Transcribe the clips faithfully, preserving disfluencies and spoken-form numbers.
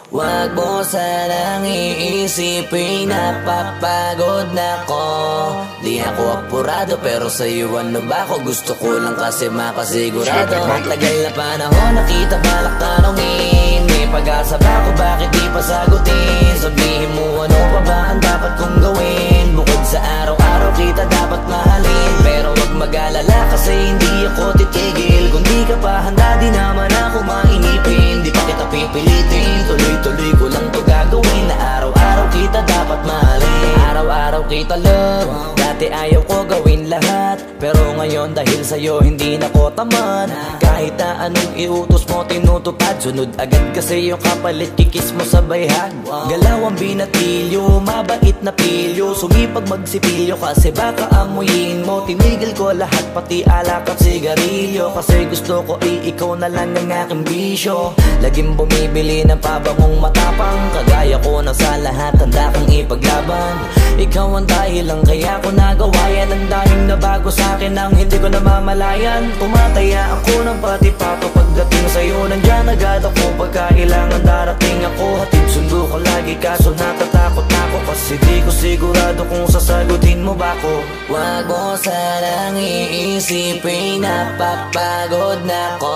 Wag mo sanang iisipin, napapagod na ko. Di ako apurado pero sa'yo ano ba ako? Gusto ko lang kasi makasigurado. Matagal na panahon nakita balak tanongin, may pag-asa ba ako, bakit di pa sagutin? Sabihin mo ano pa ba ang dapat kong gawin? Bukod sa araw-araw kita dapat mahalin, pero wag mag-alala kasi hindi ako titigil. Kung di ka pa handa di naman ako mainipin, di pa kita pipilitin. Tuloy-tuloy ko lang to gagawin, na araw-araw kita dapat mahalin. Araw-araw kita love, dati ayaw ko gawin lahat, pero ngayon dahil sa'yo hindi na ko tamad. Kahit na anong iutos mo tinutupad, sunod agad kasi yung kapalit kikis mo sa bayhan. Galaw ang binatilyo, mabait na pilyo, sumipag magsipilyo kasi baka amuyin mo. Tinigil ko lahat pati alak at sigarilyo, kasi gusto ko ay ikaw na lang ang aking bisyo. Laging bumibili ng pabangong matapang, kagaya ko na sa lahat handa kang ipaglaban. Ikaw ang dahilan kaya ko nagawa yan, ang daming nabago sa'kin ang hindi ko namamalayan. Tumataya ako ng pati pato pagdating sa'yo, nandyan agad ako pagkailangan darating ako. Hatid sundo ko lagi kaso natatakot ako, kasi di ko sigurado kung sasagutin mo ba ko. Wag mo sanang iisipin, napapagod na ko.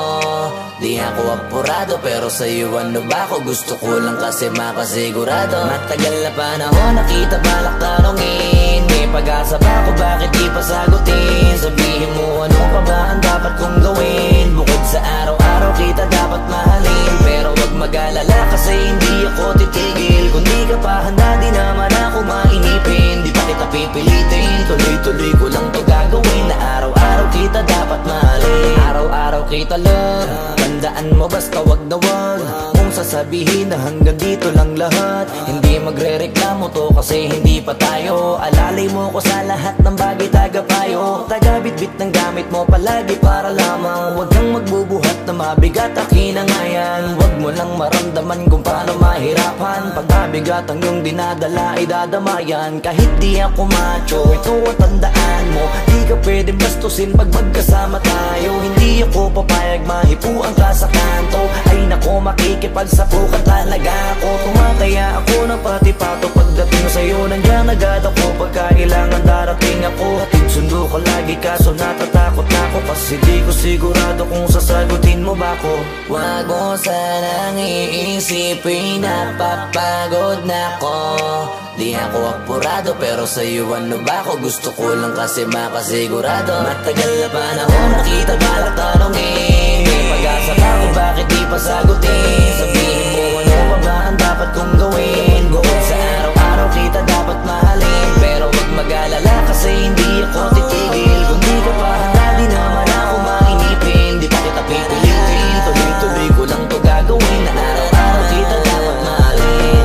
Di ako apurado pero sa'yo ano ba ako? Gusto ko lang kasi makasigurado. Matagal na panahon nakita balak tanongin, may pag-asa ba ako, bakit di pa sagutin? Sabihin mo ano pa ba ang dapat kong gawin? Bukod sa araw-araw kita dapat mahalin, pero wag mag-alala kasi hindi ako titigil. Kung di ka pa handa di naman ako mainipin, di pa kita pipilitin. Tuloy-tuloy ko lang to gagawin, na araw-araw kita dapat mahalin. Araw-araw kita love, tandaan mo basta wag na wag mong sasabihin na hanggang dito lang lahat. Hindi magre-reklamo to kasi hindi pa tayo, alalay mo ko sa lahat ng bagay tagapayo. Tagabitbit ng gamit mo palagi para lamang, wag kang magbubuhat na mabigat akin ang ayan. Wag mo lang maramdaman kung paano mahirapan, pag mabigat ang iyong dinadala ay dadamayan. Kahit di ako macho, ito ang tandaan mo, di ka pwedeng bastusin pag magkasama tayo. Hindi ako papayag mahipuan ka sa kanto, ay nako makikipagsapukan talaga ako. Tumataya ako ng pati pato pagdating sa'yo, nandyan agad ako pagkailangan darating ako. Hatid sundo ko lagi kaso natatakot ako, kasi di ko sigurado kung sasagutin mo ba ko. Wag mo sanang iisipin, napapagod na ko. Di ako apurado pero sa'yo ano ba ako? Gusto ko lang kasi makasigurado. Matagal na panahon nakita balak tanongin, may pag-asa ba ako, bakit di pa sagutin? Sabihin mo ano pa ba ang dapat kong gawin? Bukod sa araw-araw kita dapat mahalin, pero wag mag-alala kasi hindi ako titigil. Kung di ka pa handa di naman ako mainipin, di pa kita pipilitin. Tuloy-tuloy ko lang to gagawin, na araw-araw kita dapat mahalin.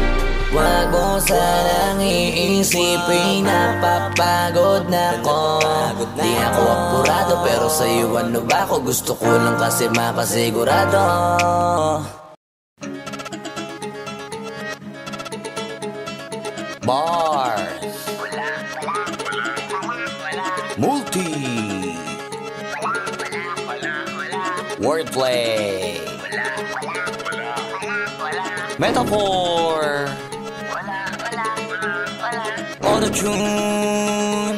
Wag mo sanang iisipin, napapagod na ko. Di ako apurado pero sa'yo ano ba ako? Gusto ko lang kasi makasigurado. Bars Multi Wordplay Metaphor Auto-tune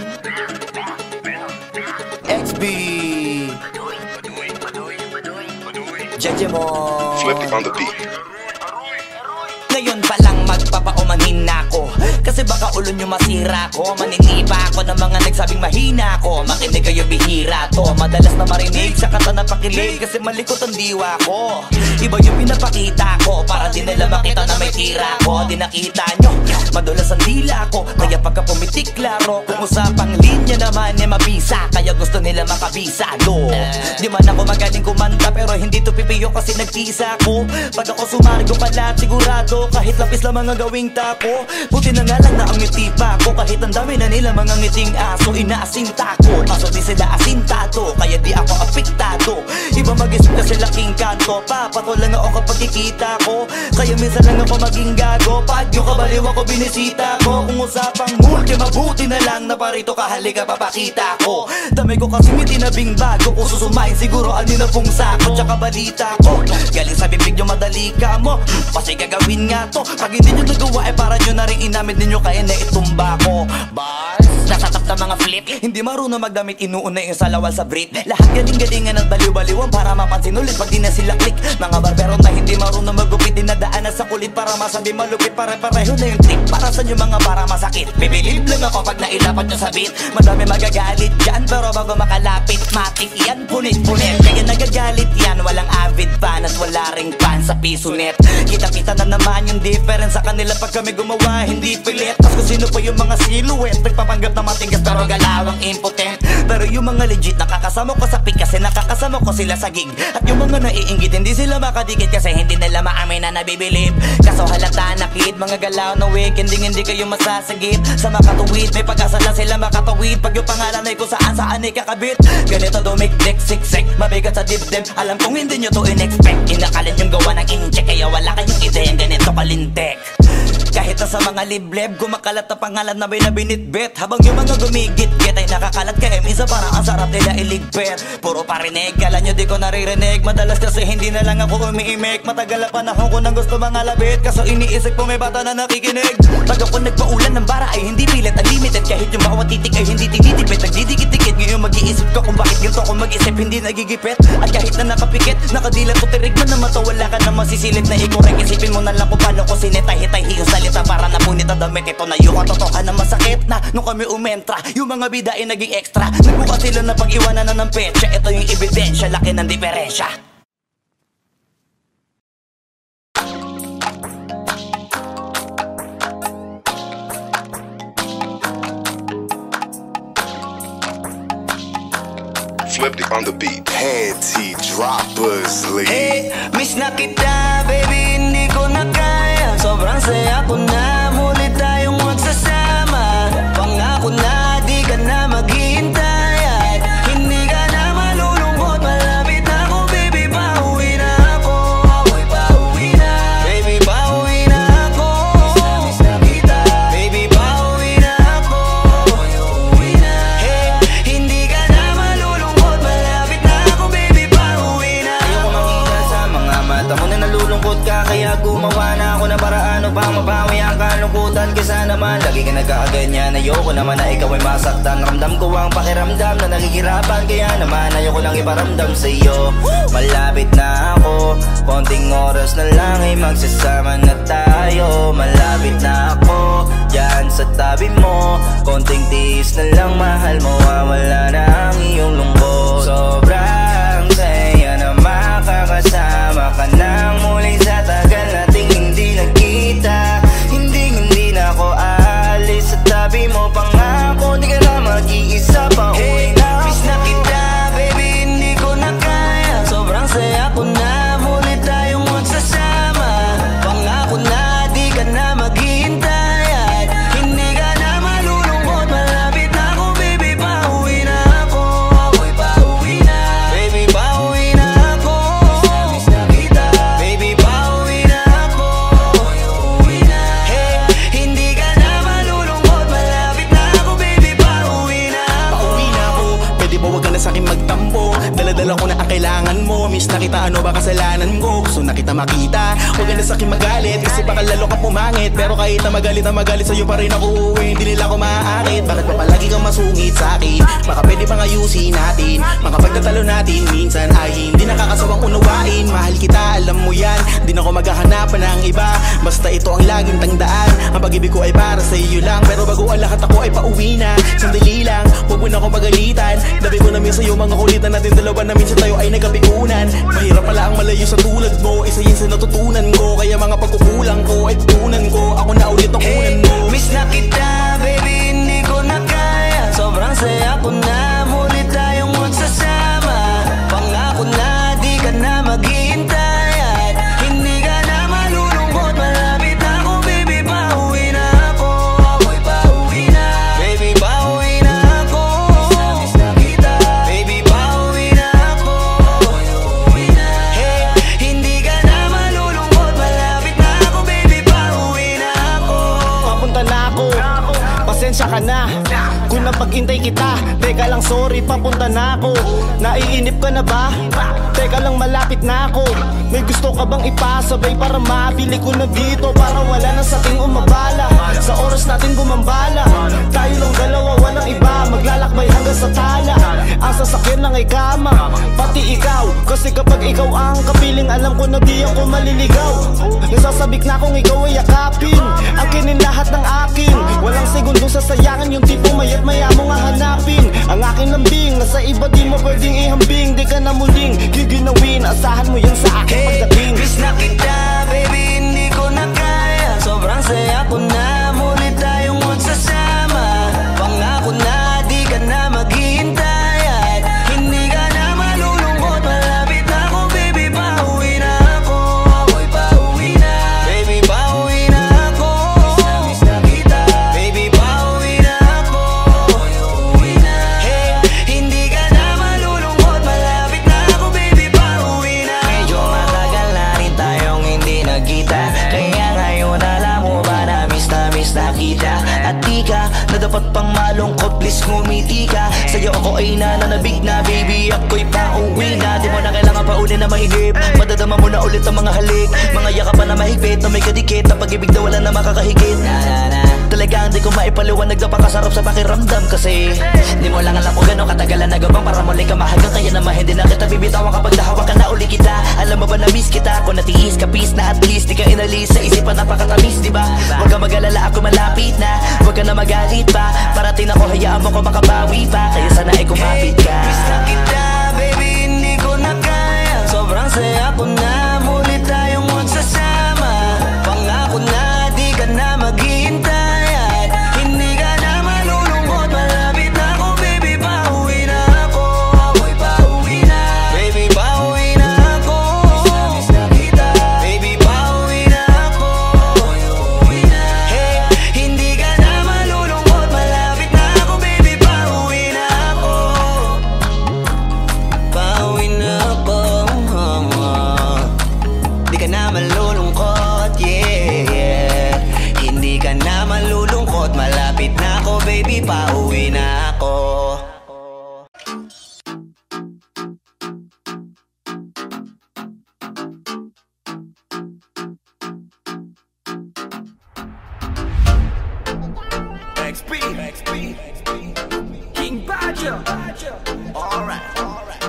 X B Jejemon Flippy on the beat. Ngayon pa lang magpapaumanhin na ako, kasi baka ulo nyo masira ko. Maninipa ako ng mga nagsabing mahina ko, makinig kayo bihira to. Madalas na marinig sa kata na pakilig, kasi malikot ang diwa ko. Iba yung pinapakita ko, para di nila makita na may tira ko. Di nakita nyo, madulas ang dila ko, kaya pagka pumitik klaro. Kung usapang linya naman eh mabisa, kaya gusto nila makabisa do. Di man ako magaling kumanta pero hindi to pipiyo kasi nagtisa ko. Pag ako sumari ko pala sigurado, kahit lapis lang mga gawing tapo. Buti na nga lang na ang ngiti pa ko, kahit ang dami na nila mga ngiting aso. Inaasinta ko, kaso di sila asintado, kaya di ako apektado. Iba mag-isip kasi laking kanto, papato lang ako kapag kikita ko. Kaya minsan lang ako mag maging gago. Pag yung kabaliw ako binisita ko, kung usapang multi mabuti na lang na parito ka, halika papakita ko. Dami ko kasi may tinabing bago, kung susumain siguro ano na pong sako. Tsaka balita ko, galing sa bibig nyo madali ka mo, kasi gagawin nga to. Pag hindi nyo nagawa eh para nyo na rin inamin ninyo kaya na itumba ko. Bars, nasatap na mga flip, hindi marunong magdamit, inuuna yung salawal sa Brit. Lahat galing-galingan at baliw-baliwan para mapansin ulit pag di na sila click. Mga barbero na hindi marunong magupit, dinadaan na sa kulit para masabi malupit. Pare-pareho na yung trip, para sa nyo mga para masakit. Bibilib lang ako pag nailapat nyo sa beat. Madami magagalit dyan, pero bago makalapit matik yan, punit-punit. Kaya nagagalit yan, walang avid fan at wala ring fan sa piso net. Kita-kita na naman yung difference sa kanila pag kami gumawa, hindi pilit. Tapos kung sino pa yung mga silhouette, nagpapanggap na matigas pero galawang impotent. Pero yung mga legit nakakasama ko sa pick kasi nakakasama ko sila sa gig. At yung mga naiinggit hindi sila makadikit kasi hindi nila maamin na nabibilib. Kaso halata na kid, mga galaw na weekend hindi kayo masasagip. Sa makatuwid, may pag-asa lang sila makatawid. Pag yung pangalan ay kung saan saan ay kakabit. Ganito dumikdik, siksik, mabigat sa dibdib. Alam kong hindi nyo to in-expect. Inakalit yung gawa ng incheck, kaya wala kayong ideyang ganito kalintek. Kahit na sa mga libleb, gumakalat na pangalan na may nabinitbit. Habang yung mga gumigit-git ay nakakalat kaya minsan parang ang sarap nila iligpit. Puro parinig, kala nyo di ko naririnig. Madalas kasi hindi na lang ako umiimik. Matagal na panahon ko nang gusto mga labit, kaso iniisip ko may bata na nakikinig. Pag ako nagpaulan ng bara ay hindi pilit, unlimited. Kahit yung bawat titik ay hindi tinitipid, nagdidikit-dikit. Ngayon mag-iisip ko kung bakit ganito ko mag-isip, hindi nagigipit. At kahit na nakapikit, nakadilat ko tirig man na mata, wala ka na masisilip na ikorek. Isipin mo na lang kung paano ko sinitay-hitay yung salita para napunit ang damit. Ito na yung katotohan na masakit na nung kami umentra, yung mga bida ay naging extra. Nagbuka sila na pag-iwanan na ng petsa. Ito yung ebidensya, laki ng diferensya. Flipped it on the beat. Panty droppers, lead. Hey, miss na kita, baby, hindi ko na kaya. Sobrang saya ko na, muli tayong magsasama. Pangako na, di ka na maghihintay. At hindi ka na malulungkot, malapit na ako, baby, pauwi na ako. Uy, pauwi na, baby, pauwi na ako. Miss na kita, baby, pauwi na ako. Uwi na, hey, hindi ka na malulungkot, malapit na ako, baby, pauwi na ako. Ayoko makita sa mga mata mo na nalulungkot ka, kaya gumawa na ako na paraan upang mabawi ang kalungkutan. Kesa naman lagi ka nagkakaganyan, ayoko naman na ikaw ay masaktan. Ramdam ko ang pakiramdam na nakikirapan, kaya naman ayoko lang iparamdam sa iyo. Malapit na ako, konting oras na lang ay magsasama na tayo. Malapit na ako, dyan sa tabi mo, konting tiis na lang mahal mo, wala na ang iyong lungkot. Sobrang saya na makakasama ka nang muli sa tagal nating hindi nagkita. Hindi, hindi na ako aalis sa tabi mo, pangako di ka na mag-iisa pa. Hey, miss na kita, baby, hindi ko na kaya. Sobrang saya ko na, muli tayong magsasama. Pangako na, di ka na maghihintay. At hindi ka na malulungkot, malapit na ako, baby, pauwi na ako. Uy, pauwi na, baby, pauwi na ako. Miss na kita, baby, pauwi na ako. Uwi na, hey, hindi ka na malulungkot, malapit na ako, baby, pauwi na ako. Pauwi na ako, pwede ba wag ka na sa'kin magtampo? Dala-dala ko na ang kailangan mo. Miss na kita, ano ba kasalanan ko? Gusto na kita makita, huwag ka na sa'kin magalit, kasi baka lalo ka pumangit. Pero kahit na magalit na magalit, sa'yo pa rin ako uuwi, hindi nila ako maaakit. Bakit pa palagi kang masungit sa'kin? Baka pwede pang ayusin natin, mga pagtatalo natin minsan ay hindi nakakasawang unawain. Mahal kita, alam mo yan, di na ako maghahanapan ng iba. Basta ito ang laging tandaan, ang pag-ibig ko ay para sa iyo lang. Pero bago ang lahat ako ay pauwi na, sandali lang, huwag mo na akong pagalitan. Dabi ko namin sa'yo mga kulitan natin dalawa, na minsan tayo ay nagkapikunan. Mahirap pala ang malayo sa tulad mo, isa yun sa natutunan ko. Kaya mga pagkukulang ko ay tutunan ko, ako na ulit ang unan mo. Miss na kita, baby, hindi ko na kaya. Sobrang saya ko na, muli tayong magsasama. Pangako na, di ka na maghihintay. At hindi ka na malulungkot, malapit na ako, baby, pauwi na ako. Uy, pauwi na, baby, pauwi na ako. Miss na kita, baby, pauwi na ako. Uwi na, hey, hindi ka na malulungkot, pasensya ka na kung napag-intay kita. Teka lang, sorry, papunta na ako. Naiinip ka na ba? Teka lang, malapit na ako. May gusto ka bang ipasabay para mabili ko na dito? Para wala na sa ating umabala, sa oras natin gumambala. Tayo lang dalawa, walang iba, maglalakbay hanggang sa tala. Ang sasakyan lang ay kama, pati ikaw. Kasi kapag ikaw ang kapiling, alam ko na di ako maliligaw. Nasasabik na kung ikaw ay yakapin, akinin lahat ng akin. Walang segundong sasayangan, yung tipo mayat maya mo nga hanapin. Ang aking lambing, nasa iba di mo pwedeng ihambing. Di ka na muling giginawin, asahan mo yan sa akin pagdating. Miss na kita, baby, hindi ko na kaya. Sobrang saya ko na, muli tayong magsasama. Pangako na, di ka na maghihintay at hindi ka na malulungkot. Malapit na ako, baby, pauwi na ako. Ako'y pauwi na, baby, pauwi na ako. Miss na kita, baby, pauwi na ako. Ako'y uuwi na, hey, hindi ka na malulungkot. Malapit na ako, baby, pauwi na ako. Medyo matagal na rin tayong hindi nagkita, kaya ngayon alam mo ba na miss na miss na kita. At di ka na dapat pang malungkot, please ngumiti ka. Sa'yo ako ay nananabig na, baby, ako'y pauwi na. Di mo na kailangan pa uli na mahigip, madadama mo na ulit ang mga halik. Mga yakapan na mahigpit, na may kadikit, na pag-ibig na wala na makakahigit. Na na na, talagang di ko maipaliwanag na pakasarap sa pakiramdam. Kasi di mo lang alam kung gano'ng katagalan na gabang para muli ka mahagang. Kaya naman hindi na kita bibitawan kapag nahawa ka na uli kita. Alam mo ba na miss kita, kung natiis ka peace na at least di ka inalis sa isipan, napakatamis, diba? Huwag ka mag-alala, ako malapit na, huwag ka na magalit pa. Parating ako, hayaan mo ko makabawi pa, kaya sana ay kumapit ka. Miss na kita, baby, hindi ko na kaya. Sobrang saya ko na, muli tayong magsasama. Pangako na, di ka na maghihintay at hindi ka na malulungkot. Malapit na ako, baby, pauwi na ako. Ako'y pauwi na, baby, pauwi na ako. Miss na kita, baby, pauwi na ako. Ako'y uuwi na, hey, hindi ka na malulungkot. Malapit na ako, baby, pauwi na ako. Pauwi na ako, di ka na malulungkot, yeah, yeah. Hindi ka na malulungkot. Malapit na ako, baby, pauwi na ako. X P, X P, King Badger. Alright, alright.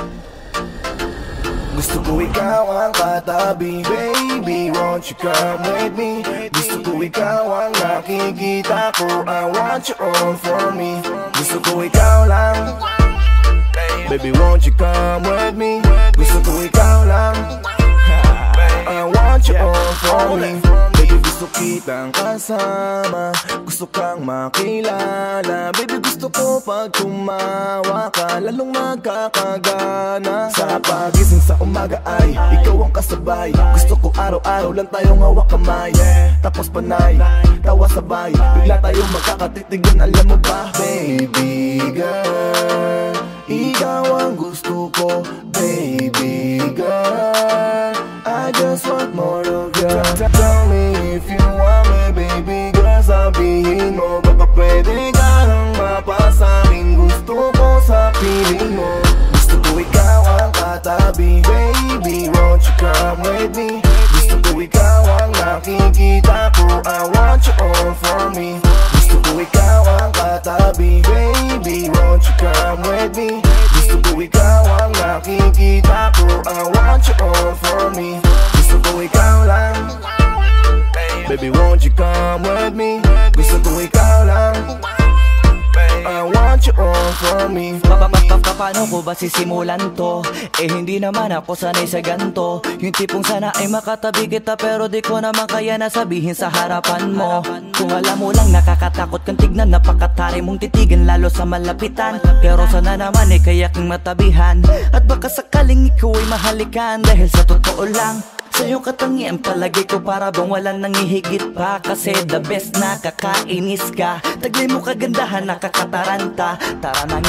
Gusto ko ikaw ang katabi, baby, won't you come with me? Gusto ko ikaw ang nakikita ko, I want you all for me. Gusto ko ikaw lang, baby, won't you come with me? Gusto ko ikaw lang, I want you all for me. Baby, gusto kitang kasama, gusto kang makilala. Baby, gusto ko pag tumawa ka, lalong magkakagana. Sa pagising sa umaga ay ikaw ang kasabay. Gusto ko araw-araw lang tayong hawak kamay, tapos panay, tawa sabay, bigla tayong magkakatitigan. Alam mo ba, baby girl, ikaw ang gusto ko, baby girl, I just want more of you. Tell me if you want me, baby girl, sabihin mo. Baka pwede ka nang mapasamin, gusto ko sa piling mo. Gusto ko ikaw ang katabi, baby, won't you come with me? Gusto ko ikaw ang nakikita ko, I want you all for me. Gusto ko ikaw ang katabi, baby, won't you come with me? Gusto ko ikaw ang nakikita ko, I want you all for me. Gusto ko ikaw lang, baby, won't you come with me? Gusto ko ikaw lang, I want you all for me. Paano ko ba sisimulan to? Eh hindi naman ako sanay sa ganto. Yung tipong sana ay makatabi kita, pero di ko naman kaya nasabihin sa harapan mo. Kung alam mo lang nakakatakot kang tignan, napakatari mong titigan lalo sa malapitan. Pero sana naman eh kaya kang matabihan, at baka sakaling ikaw ay mahalikan. Dahil sa totoo lang, sa'yo katangian palagi ko, para bang walang nangihigit pa. Kasi the best, nakakainis ka, taglay mo kagandahan, nakakataranta. Tara na nga,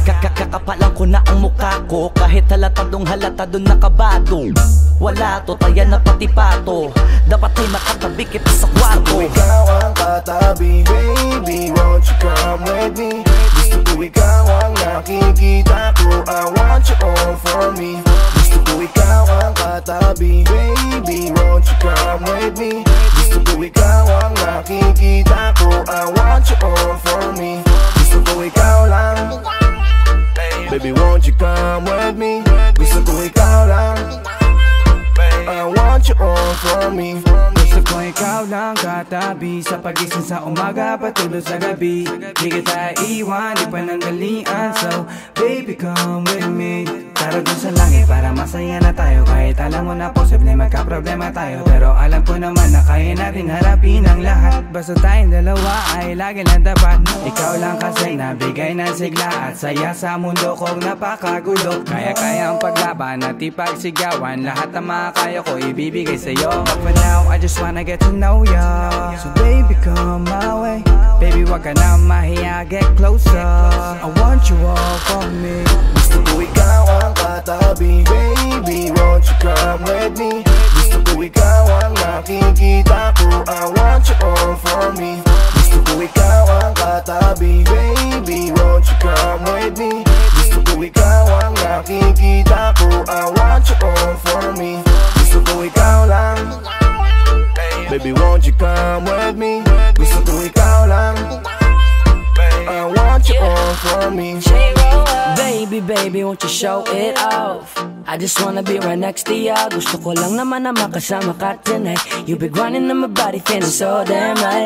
Kakakapalan ko na ang mukha ko, kahit halatadong halatadong nakabado. Wala to, taya na pati pato, dapat ay makatabi kita sa kwarto. Gusto ko ikaw ang katabi, baby, won't you come with me? Gusto ko ikaw ang nakikita ko, I want you all for me. Gusto ko ikaw ang katabi, baby, won't you come with me? Gusto ko ikaw ang nakikita ko, I want you all for me. Gusto ko ikaw lang, baby, won't you come with me? Gusto ko ikaw lang, I want you all for me. Gusto ko ikaw lang katabi, sa pagising sa umaga patulog sa gabi. Di kita iwan, di panandalian, so baby come with me. Tara dun sa langit para masaya na tayo, kahit alam mo na posible magka-problema tayo, pero alam ko naman na kaya natin harapin ang lahat. Basta tayong dalawa ay lagi lang dapat. Ikaw lang kasi nabigay ng sigla at saya sa mundo kong napakagulo. Kaya-kaya ang paglaban at ipagsigawan, lahat ng makakaya ko ibibigay sa'yo. But for now, I just wanna get to know ya, so baby come my way. Baby wag ka na mahiya, get closer, I want you all for me. Gusto ko ikaw ang katabi, baby, won't you come with me? Gusto ko ikaw ang nakikita ko, I want you all for me. Gusto ko ikaw ang katabi, baby, won't you come with me? Gusto ko ikaw ang nakikita ko, I want you all for me. Gusto ko ikaw lang, baby, won't you come with me? Gusto ko ikaw lang, I want you all for me. Baby, baby, won't you show it off? I just wanna be right next to ya. Gusto ko lang naman na makasama ka tonight. You be grinding on my body, feeling so damn right.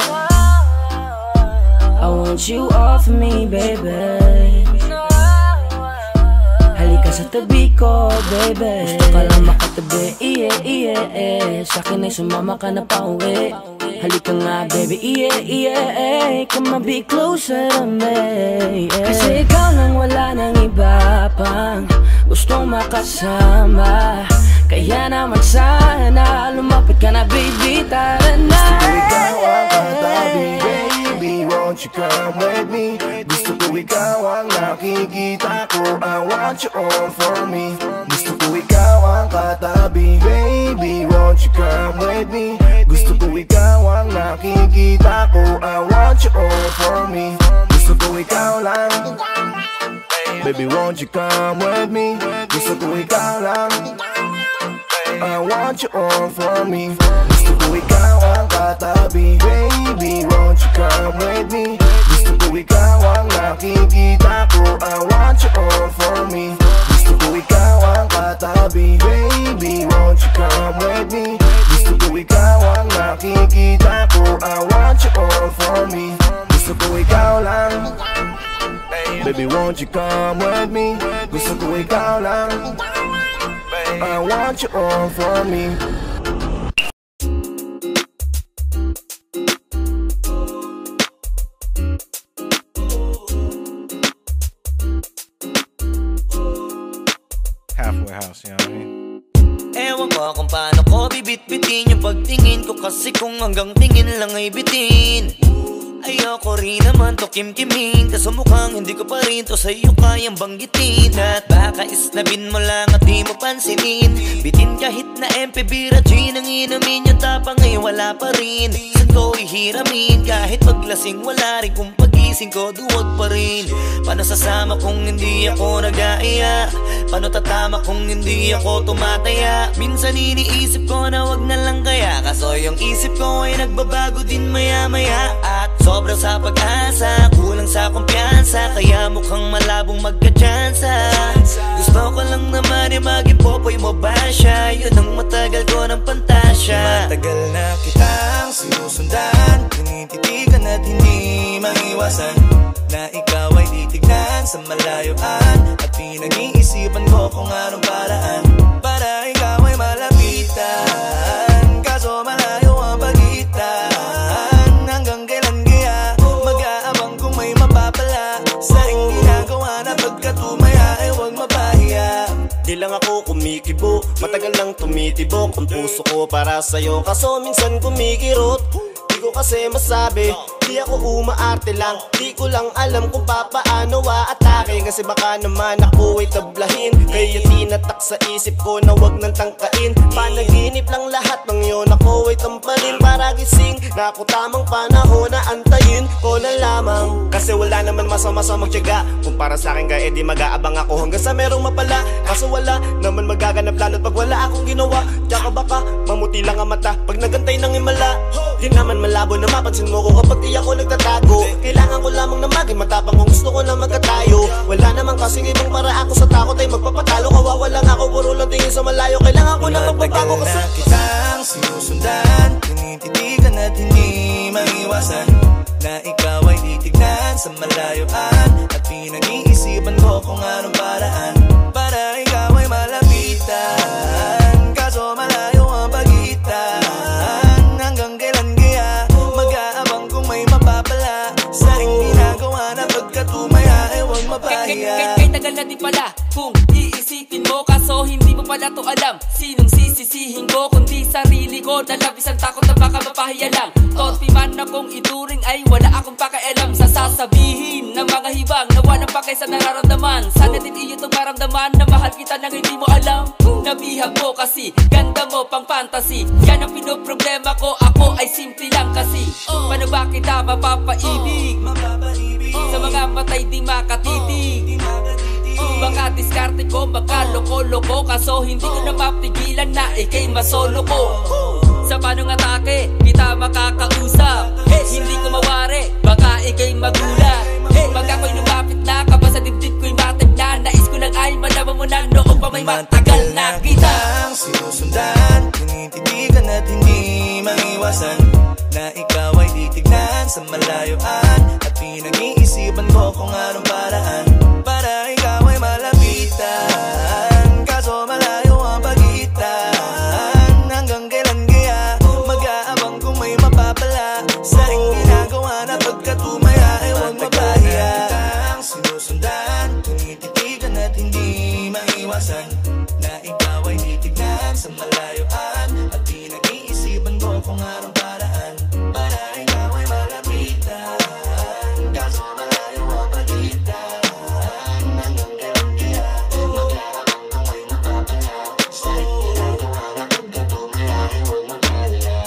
I want you all for me, baby. Halika sa tabi ko, baby. Gusto ka lang makatabi, yeah, yeah, yeah. Sa'kin ay sumama ka na pauwi. Halika nga, baby, yeah, yeah. Come on, be closer to me, yeah. Kasi ikaw lang, wala nang iba pang gustong makasama. Kaya naman sana lumapit ka na, baby, tara na. Gusto ko ikaw ang katabi, baby, won't you come with me? Gusto ko ikaw ang nakikita ko, I want you all for me. Gusto ko ikaw ang katabi, baby, won't you come with me? Gusto ko ikaw ang nakikita ko, I want you all for me. Gusto ko ikaw lang, baby, won't you come with me? Gusto ko ikaw lang, I want you all for me. Gusto ko ikaw ang katabi, baby, won't you come with me? Gusto ko ikaw ang nakikita ko, I want you all for me. Gusto ko ikaw ang katabi, baby, won't you come with me? Gusto ko ikaw ang nakikita ko, I want you all for me. Gusto ko ikaw lang, baby, won't you come with me? Gusto ko ikaw lang, I want you all for me. Halfway house, you know what I mean? Ewan ko kung paano ko bibit-bitin yung pagtingin ko, kasi kung hanggang tingin lang ay bitin. Ayoko rin naman to kim-kimin, kaso mukhang hindi ko pa rin to sa'yo kayang banggitin. At baka isnabin mo lang at di mo pansinin. Bitin kahit na M P bira gin ang inumin, yung tapang ay wala pa rin. Saan ko ihiramin, kahit paglasing wala rin, kung pagising ko duwag pa rin. Paano sasama kung hindi ako nag-aaya? Paano tatama kung hindi ako tumataya? Minsan iniisip ko na wag na lang kaya, kaso yung isip ko ay nagbabago din maya-maya. At sobrang sa pag-asa, kulang sa kumpiyansa, kaya mukhang malabong magka-tsansa. Gusto ko lang naman yung mag-ipopoy mo ba siya? Yun ang matagal ko ng pantasya. Matagal na kitang sinusundan, tinititigan at hindi maiwasan na ikaw ay titignan sa malayuan, at pinag-iisipan ko kung anong paraan para ikaw ay malapitan. Kaso malayo ang pagitan, hanggang kailan kaya mag-aabang kung may mapapala sa ring ginagawa na pagkatumaya ay huwag mapahiya. Di lang ako kumikibo, matagal lang tumitibok ang puso ko para sa'yo, kaso minsan kumikirot. Di ko kasi masabi Di ako umaarte lang, di ko lang alam kung papaano aatake. Kasi baka naman ako ay tablahin, kaya tinatak sa isip ko na wag nang tangkain. Panaginip lang lahat ng yun, ako ay tamparin para gising. Na ako tamang panahon na antayin ko na lamang. Kasi wala naman masama sa magtiyaga, kung para sa akin kaya edi mag-aabang ako hanggang sa merong mapala. Kaso wala naman magaganap lalo't pag wala akong ginawa. Tsaka baka mamuti lang ang mata pag nagantay ng himala. Di naman malabo na mapansin mo ko kapag di ako nagtatago. Kailangan ko lamang na maging matapang kung gusto ko na magkatayo. Wala naman kasing ibang para ako sa takot ay magpapatalo. Kawawa lang ako, puro lang tingin sa malayo. Kailangan ko na magbabago kasi na kitang sinusundan, tinititigan at hindi maiwasan na ikaw ay titignan sa malayuan. At pinag-iisipan ko kung anong paraan para ikaw ay malapitan. Kaso malayo ang pagitan. Hanggang kailan kaya mag-aabang kung may mapapala sa aking ginagawa na pagkatumaya ay huwag mapahiya. Kay tagal na di pala kung iisipin mo, kaso hindi mo pala to alam. Sinong sisisihin ko kundi sarili ko, na labis ang takot na baka mapahiya lang. Toti man akong ituring ay wala akong pakialam sa sasabihin ng mga hibang na walang pakay sa nararamdaman. Sana din iyo itong maramdaman na mahal kita nang hindi mo alam. Nabihag mo kasi, ganda mo pang fantasy. Yan ang pinoproblema ko, ako ay simple lang kasi. Paano ba kita mapapaibig sa mga matay di makatitig? Baka diskarte ko, baka loko-loko, kaso hindi ko na mapigilan na ikay masolo ko. Sa panong atake, kita makakausap. Hey, hindi ko mawari, baka ikay magulat. Hey, pag ako'y lumapit na, kaba sa dibdib ko'y matag na. Nais ko lang ay malaman mo na noong pa may matagal na kita. Sinusundan, tinititigan at hindi maiwasan na ikaw ay titignan sa malayuan. At pinag-iisipan ko kung anong paraan para ikaw ay malapitan. Kaso malayo ang pagitan. Hanggang kailan kaya mag-aabang kung may mapapala sa aking ginagawa na pagkatumaya ay huwag mapahiya. Sinusundan, tinititigan at hindi maiwasan na ikaw ay titignan sa malayuan. At pinag-iisipan ko kung anong paraan para ikaw ay malapitan. Kaso malayo ang pagitan. Hanggang kailan kaya mag-aabang kung may mapapala sa aking ginagawa na pagkatumaya ay huwag mapahiya.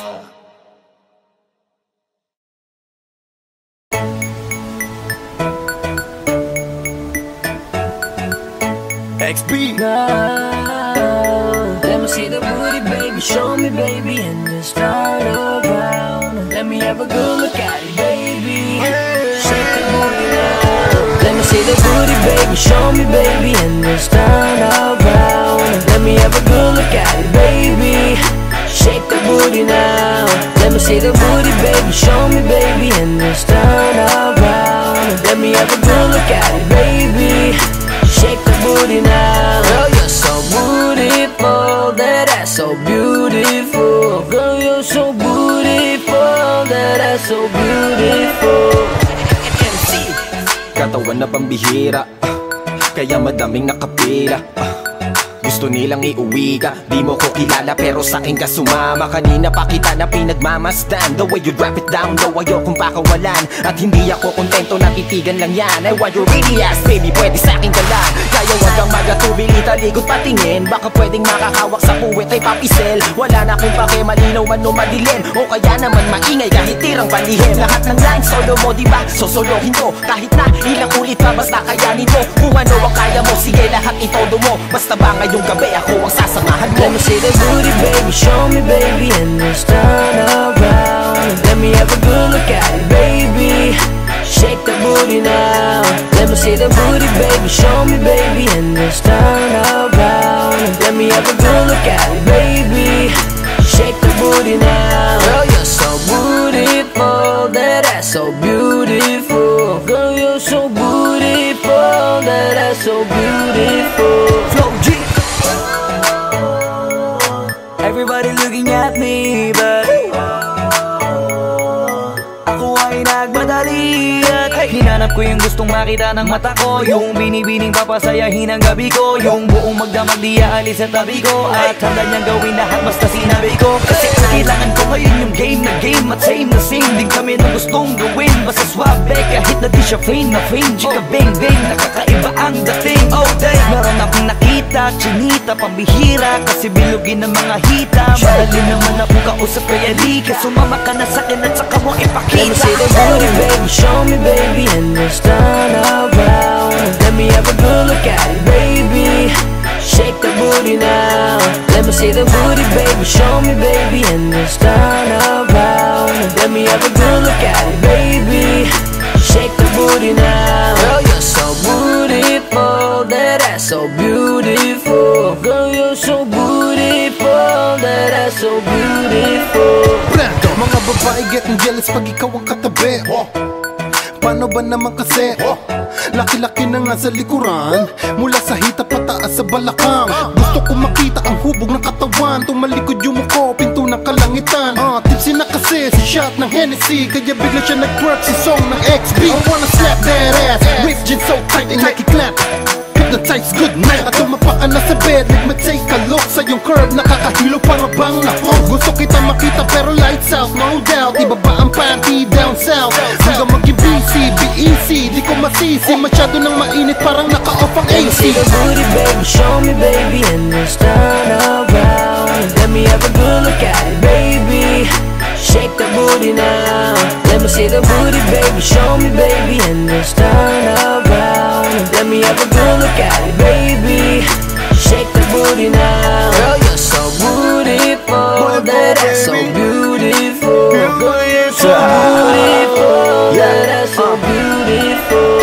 X B. Let me see the booty, baby. Show me, baby, and just turn around. Let me have a good look at it, baby. Shake the booty now. Let me see the booty, baby. Show me, baby, and just turn around. Let me have a good look at it, baby. Shake the booty now. Let me see the booty, baby. Show me, baby, and just turn around. Let me have a good look at it, baby. Shake the booty now. Girl, you're so beautiful, that ass so beautiful. Girl, you're so beautiful, that ass so beautiful. M C katawan na pambihira, kaya madaming nakapila. Gusto nilang iuwi ka, di mo ko kilala pero sa'kin ka sumama. Kanina pa kita na pinagmamasdan, the way you drop it down, daw ayokong pakawalan. At hindi ako kontento na titigan lang yan. I want you really ass, baby, pwede sa'kin ka lang. Kaya wag kang magatubili, talikod patingin. Baka pwedeng makakawak sa puwet ay papisel. Wala na kung pake, malinaw man o madilim. O kaya naman maingay kahit tirang palihim. Lahat ng lines solo mo, diba? Sosolohin ko kahit na ilang ulit pa, basta kayanin mo. Kung ano ang kaya mo, sige lahat itodo mo. Basta ba ngayon gabi ako ang sasamahan mo. Let me see the booty, baby, show me, baby, and just turn around. Let me have a good look at it, baby. Shake the booty now. Let me see the booty, baby, show me, baby, and just turn around. Let me have a good look at it, baby. Shake the booty now. Girl, you're so beautiful, that ass so beautiful. Girl, you're so beautiful, that ass so beautiful. Flow G. Everybody looking at me, but ako ay nagmadali at hinanap ko yung gustong makita ng mata ko. Yung binibining papasayahin ang gabi ko. Yung buong magdamag di aalis sa tabi ko. At handa niyang gawin lahat basta sinabi ko. Kasi kailangan ko ngayon yung game na game. At same na same din kami na gustong gawin. basta swabe kahit na di siya fame na fame. Chika bang bang, nakakaiba ang dating. Oh day, meron akong nakita, chinita, pambihira, kasi bilugin ng mga hita. Madali naman akong kausap kaya lika, sumama ka na sa'kin at saka mo ipakita. Let me see the booty baby, show me baby, and let's turn around. Let me have a good look at it baby, shake the booty now. Let me see the booty baby, show me baby, and let's turn around. Let me have a good look at it baby, shake the booty now. Girl, you're so beautiful, that ass so beautiful. Girl, you're so beautiful, that ass so beautiful. Mga babae getting jealous pag ikaw ang katabi. Paano ba naman kasi? Laki-laki na nga sa likuran, mula sa hita pataas sa balakang. Gusto ko makita ang hubog ng katawan, tumalikod yung muko, pinto ng kalangitan. uh, Tipsy na kasi si shot ng Hennessy, kaya bigla siya nag-twerk si song ng X B. I wanna slap that ass, ripped jeans so tight and Nike clap. Hypnotize good night, at tumapa ka na sa bed. Let me take a look sa yung curve, nakakahilo para bang nako. Gusto kita makita pero lights out, no doubt. Ibaba ang panty down south, hanggang maging busy, be easy. Di ko masisi, masyado nang mainit, parang naka-off ang A C. Let me see the booty baby, show me baby, and let's turn around. Let me have a good look at it baby, shake the booty now. Let me see the booty baby, show me baby, and let's turn around. Let me have a good look at it baby, shake the booty now. Girl, you're so beautiful, that ass so beautiful. Girl, you're so beautiful, that ass so beautiful.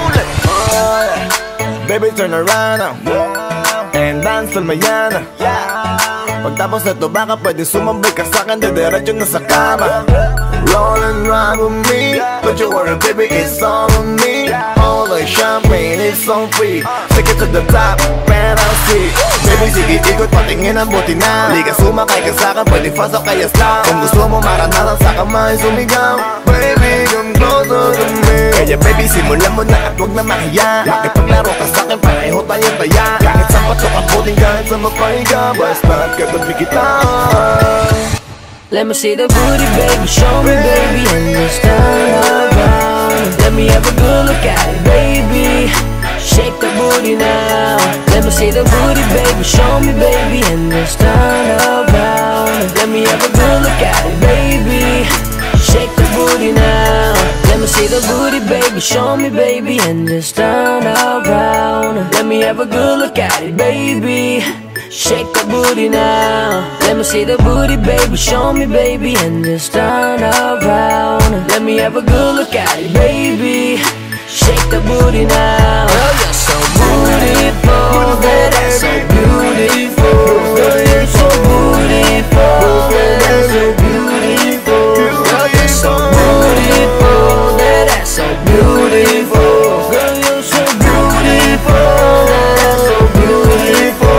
Baby, turn around now and dance till mañana. Pagtapos nito baka pwede sumambay ka sa'kin, didiretso na sa kama. Roll and ride with me, don't you worry baby, it's all on me. All the champagne is so free, take it to the top, penalty. Baby, sige ikot, patingin ang buti na. Liga sumakay ka sa'kin, pwede fast o kaya slow. Kung gusto mo maranasan sa kamay sumigaw, baby, come closer to me. Kaya baby, simulan mo na at huwag na mahiya. Makipaglaro ka sa'kin, pareho tayo taya. Kahit sa patok ang puting, kahit sa mapahiga, basta't katabi kita. Let me see the booty baby, show me baby, and let's turn around. Let me have a good look at it baby, shake the booty now. Let me see the booty baby, show me baby, and let's turn around. Let me have a good look at it baby, shake the booty now. Let me see the booty baby, show me baby, and let's turn around. Let me have a good look at it baby, shake the booty now. Let me see the booty baby, show me baby, and just turn around. Let me have a good look at it baby, shake the booty now. Girl, you're so beautiful, that ass so beautiful. Girl, you're so beautiful, that ass so beautiful. Girl, you're so beautiful, that ass so beautiful. Girl, you're so beautiful, that ass so beautiful.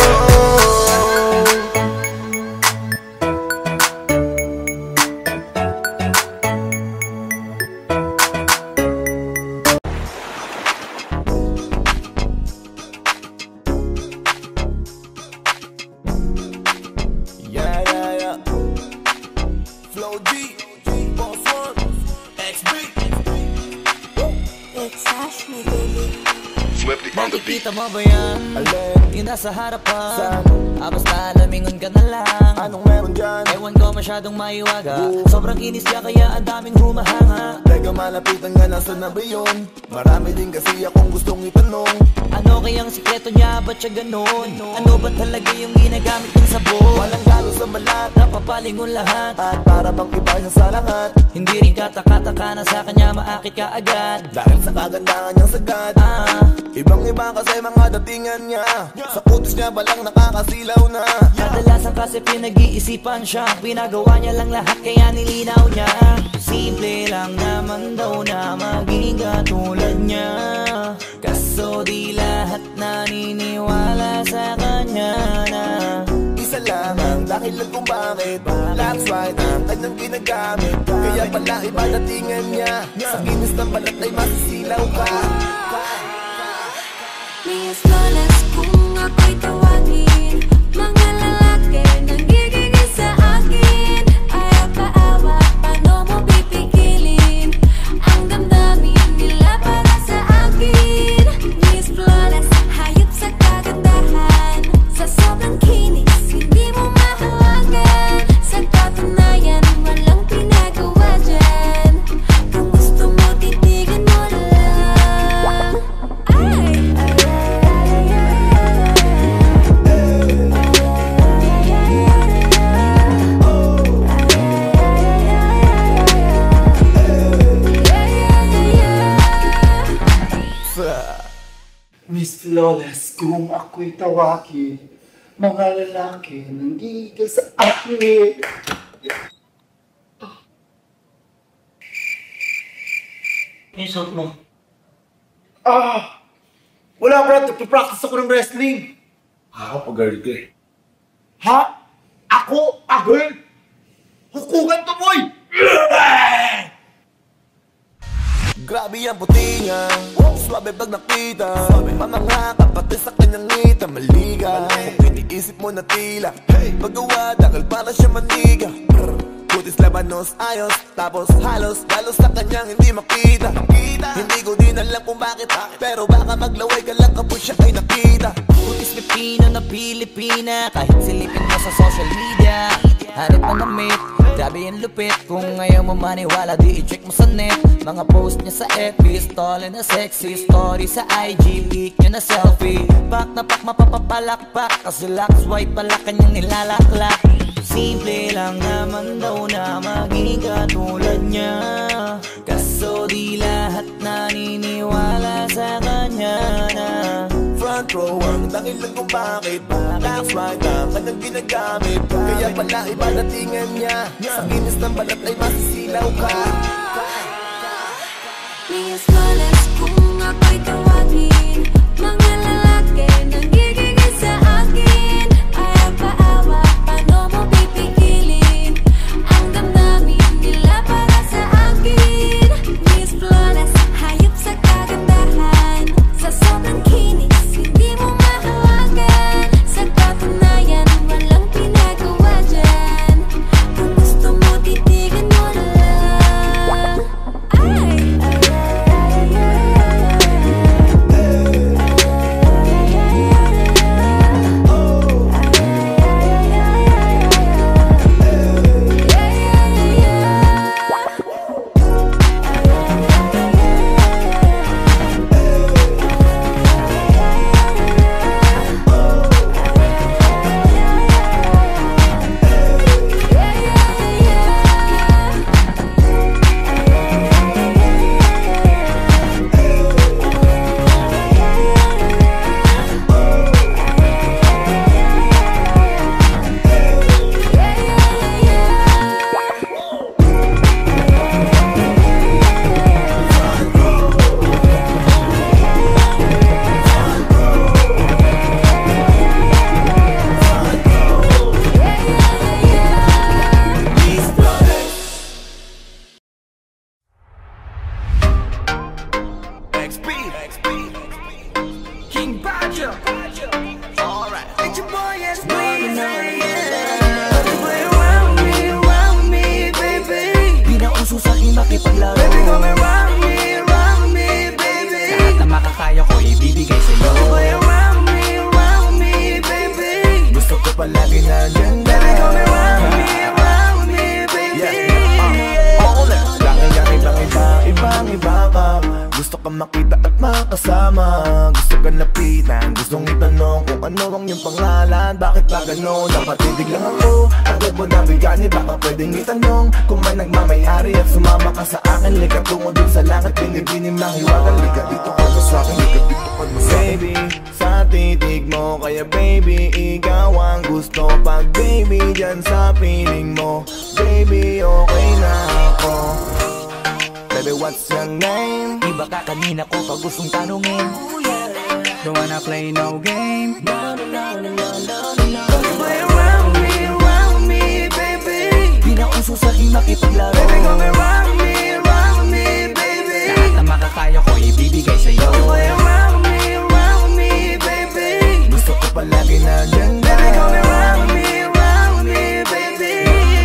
Nakikita mo ba yan? Alin? Yung nasa harapan? Saan? Ah, basta lamingon ka na lang. Anong meron dyan? Ewan ko masyadong maiwaga. uh. Sobrang kinis ka kaya ang daming humahanga. Teka malapitan nga, nasa na ba yun? Marami din kasi akong gustong itanong. Ano kayang sikreto niya? Ba't siya ganon? Ano ba talaga yung ginagamit ng sabon? Walang galo sa balat, napapalingon lahat. at para bang iba siya sa lahat. Hindi rin kataka-taka na sa kanya maakit ka agad. Dahil sa kagandahan niyang sagad, ah. Ibang iba kasi mga datingan niya. Sa kutis niya balang nakakasilaw na. Kadalasan kasi pinag-iisipan siya. Pinagawa niya lang lahat kaya nilinaw niya. Simple lang naman daw na maging katulad niya. Kaso di lahat naniniwala sa kanya na isa lang ang dahilan kung bakit That's right, ang kanyang ginagamit. Kaya pala iba datingan niya. Sa kinis ng balat ay masisilaw ka. May eskolas kung ako'y tawagin. Mga lalaki nang gigigil sa akin. Ayaw paawa, paano mo pipigilin? flawless kung ako'y tawagin. Mga lalaki nanggigil sa akin. Ano yung suot mo? Ah! Wala brad, nagpa-practice ako ng wrestling. Ako, pag-girl ka eh. Ha? Ako? A girl? Hukugan to, boy! Grabe ang puti niya, swabe pag nakita, pamangha ka pati sa kanyang ngita, maliga. Kung iniisip mo na tila, paggawa dakal para siya maniga. Putis labanos ayos, tapos halos galos sa kanyang hindi makita. Hindi ko din alam kung bakit, pero baka maglaway ka lang kapag siya ay nakita. Putis Pilipino na Pilipina, kahit silipin mo sa social media. Hanip na namit, grabe yung lupit. Kung ayaw mo maniwala, di i-check mo sa net. Mga post niya sa F B, stall na sexy story sa I G, pic niya na selfie. Pak na pak mapapapalakpak, kasi lax white pala kanyang nilalaklak. Simple lang naman daw na maging katulad niya, kaso di lahat naniniwala sa kanya na front row ang dahilan kung bakit Lax right ang kanyang ginagamit. Kaya pala iba datingan niya, sa kinis ng balat ay masisilaw ka. Please flawless kung ako'y tawagin. Mga lalaki nanggigigil sa akin. Ayaw paawa, paano mo pipigilin ang damdamin nila para sa akin. Please flawless, hayop sa kagandahan. Sa sobrang kinis, hindi mo mahawagan. Sa katunayan, walang pinagawa dyan. Kung gusto mo, titigan mo na lang. Ay! Makita at makasama, gusto ka lapitan, gustong itanong kung ano ang iyong pangalan. Bakit ba ganon? Napatidig lang ako, agad mo nabigani. Baka pwedeng itanong kung may nagmamayari at sumama ka sa akin. Lika tungo dun sa langit, binibining mahiwagan. Lika dito ka na sa akin, lika dito ka na sa akin. Baby, sa titig mo, kaya baby, ikaw ang gusto. Pag baby, dyan sa piling mo, baby, okay na ako. Baby, what's your name? Iba ka kanina ko pag gustong tanungin. Don't wanna play no game. No, no, no, no, no, no, no. Don't play around me, around me, baby. Di na uso sa aking makipaglaro. Baby, come around me, around me, baby. Lahat na makakaya ko ibibigay sa'yo. Don't play around me, around me, baby. Gusto ko palagi na dyan. Baby, come around me, around me, baby.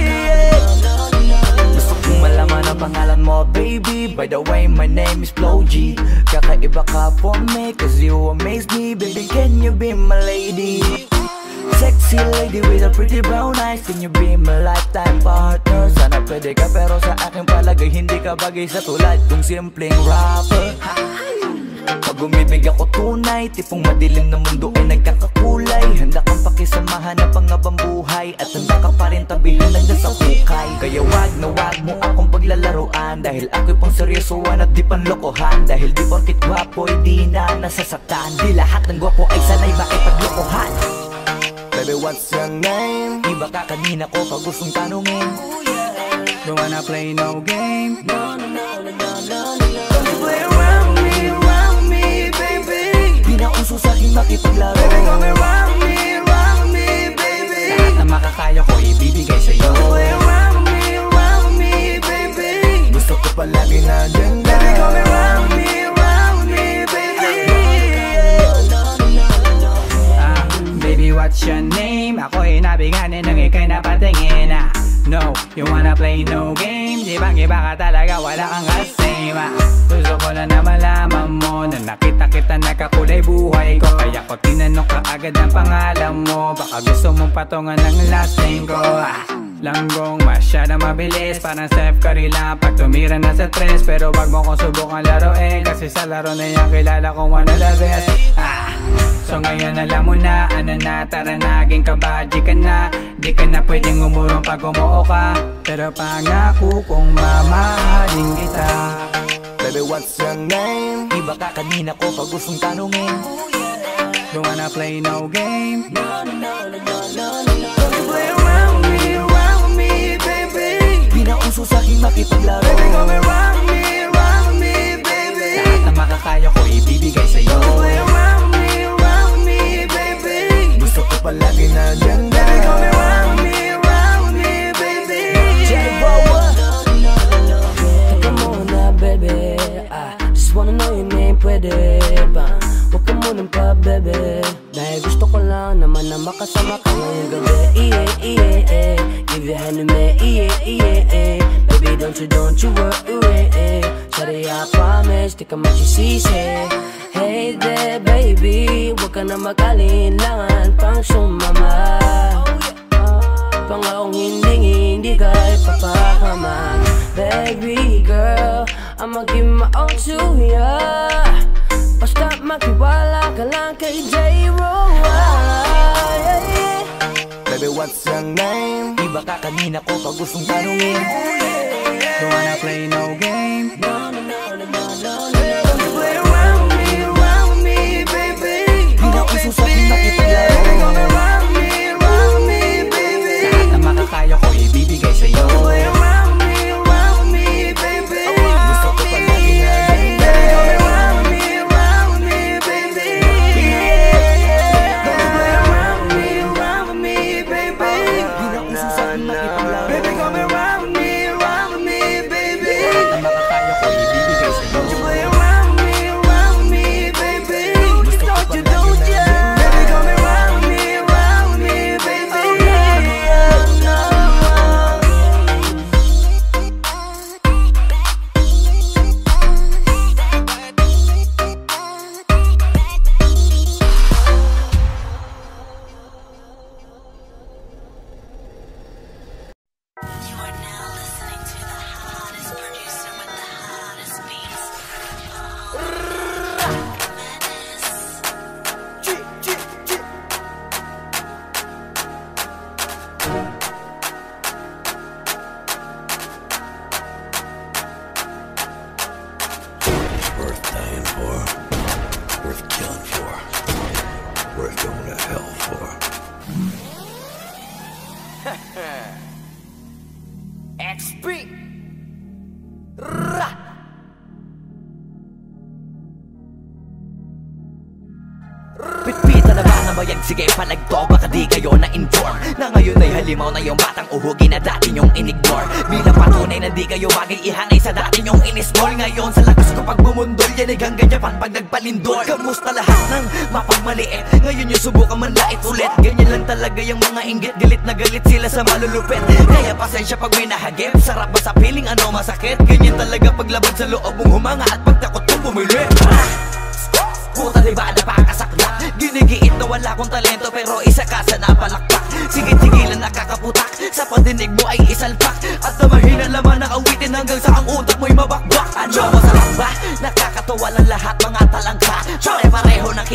Gusto kong malaman ang pangalan mo, baby. By the way, my name is Flo G. Kakaiba ka for me, cause you amaze me. Baby, can you be my lady? Sexy lady with a pretty brown eyes. Can you be my lifetime partner? Sana pwede ka, pero sa aking palagay hindi ka bagay sa tulad kong simpleng rapper. Pag umibig ako tunay, tipong madilim na mundo ay nagkakakulay. Handa kang pakisamahan na pangabang buhay, at handa ka pa rin tabihan ng nasa hukay. Kaya wag na wag mo akong paglalaruan, dahil ako'y pang seryosoan at di panlokohan. Dahil di porkit gwapo'y di na nasasaktan, di lahat ng gwapo ay sanay makipaglokohan. Baby, what's your name? Iba ka kanina ko pag gustong tanungin. Don't wanna play no game. No, no, no, no, no, no. Don't you play around me, around me, baby. Di na uso sa'king makipaglaro. Baby, come around me, around me, baby. Lahat na makakaya ko ibibigay sa'yo. Don't play around me, around me, baby. Gusto ko palagi na dyan. Baby, come around me, around me, baby. Ah, baby, what's your name? Ako'y nabiganin ng ikay napatingin. Ah, no, you wanna play no game? Di bang iba ka talaga, wala kang kasama. Gusto ko lang na malaman mo na nakita kita nakakulay buhay ko. Kaya ko tinanong ka agad ang pangalan mo. Baka gusto mong patungan ng last name ko. Ah, langgong masyadong mabilis, parang Steph Curry lang pag tumira na sa tres. Pero wag mo kong subukan laruin, kasi sa laro na yan kilala kong one of the best. Ah, so ngayon alam mo na, ano na, tara naging kabadji ka na. Di ka na pwedeng umurong pag umuo ka, pero pangako kong mamahalin kita. Baby, what's your name? Iba ka kanina ko pag gustong tanungin. Don't wanna play no game. No, no, no, no, no, no. Don't you play around me, around me, baby. Di na uso sa'king makipaglaro. Baby, come around me, around me, baby. Lahat na makakaya ko ibibigay sa'yo. Don't you play around me, around me, baby. Gusto ko palagi na dyan. Baby, come around me, around me, baby. Teka muna, baby, I just wanna know your name, pwede ba? Huwag ka munang pa, baby, dahil gusto ko lang naman na makasama ka ngayong gabi. Yeah, yeah, yeah. Give your hand to me, yeah, yeah, yeah. Baby, don't you, don't you worry, eh. Sorry, I promise, di ka magsisisi. Hey there, baby, huwag ka na mag-alinlangan pang sumama. Pangakong hindi, hindi ka ipapahamak. Baby girl, I'ma give my all to ya. Basta makiwala ka lang kay J-Ro. Baby, what's your name? Iba ka kanina ko pag gustong tanungin. Don't wanna play no game. No, no, no, no, no, no. Don't you play around me, around me, baby. Di na uso sa'king makipaglaro. Baby, come around me, around me, baby. Lahat na makakaya ko ibibigay sa'yo. Don't play around me, around me, baby. Gusto ko palagi na dyan. Baby, come around me, around me, baby. Don't play around me, around me, baby. Di na uso sa'king makipaglaro. Baby, come around me, around me, baby. Lahat na makakaya ko ibibigay sa'yo. Don't you play around me, around me, baby. Don't you, don't you? Baby, come around me, around me, baby. Worth dying for, worth killing for, worth going to hell for. X P Ra Pitpita na ba na bayag? Sige, palagto, baka di kayo na-inform na ngayon ay halimaw na yung batang uhugi na dati nyong in-ignore. Bilang patunay na di kayo bagay ihanay sa dati nyong in-small. Ngayon sa lakas ko pag bumundol, yan ay hanggang Japan pag nagpalindol. Kamusta lahat ng mapagmaliit? Ngayon yung subukan manlait ulit. Ganyan lang talaga yung mga inggit, galit na galit sila sa malulupit. Kaya pasensya pag may nahagip, sarap ba sa piling ano masakit? Ganyan talaga paglaban sa loob mong humanga at pagtakot mong bumili. Puta diba napakasaklap? Ginigiit na wala kong talento pero isa ka sa napalakpak. Sigit-sigilan nakakaputak, sa pandinig mo ay isalpak. At na mahina laman ang awitin hanggang sa ang utak mo'y mabakbak. Ano masarap ba? Nakakatawa lang lahat mga talangka.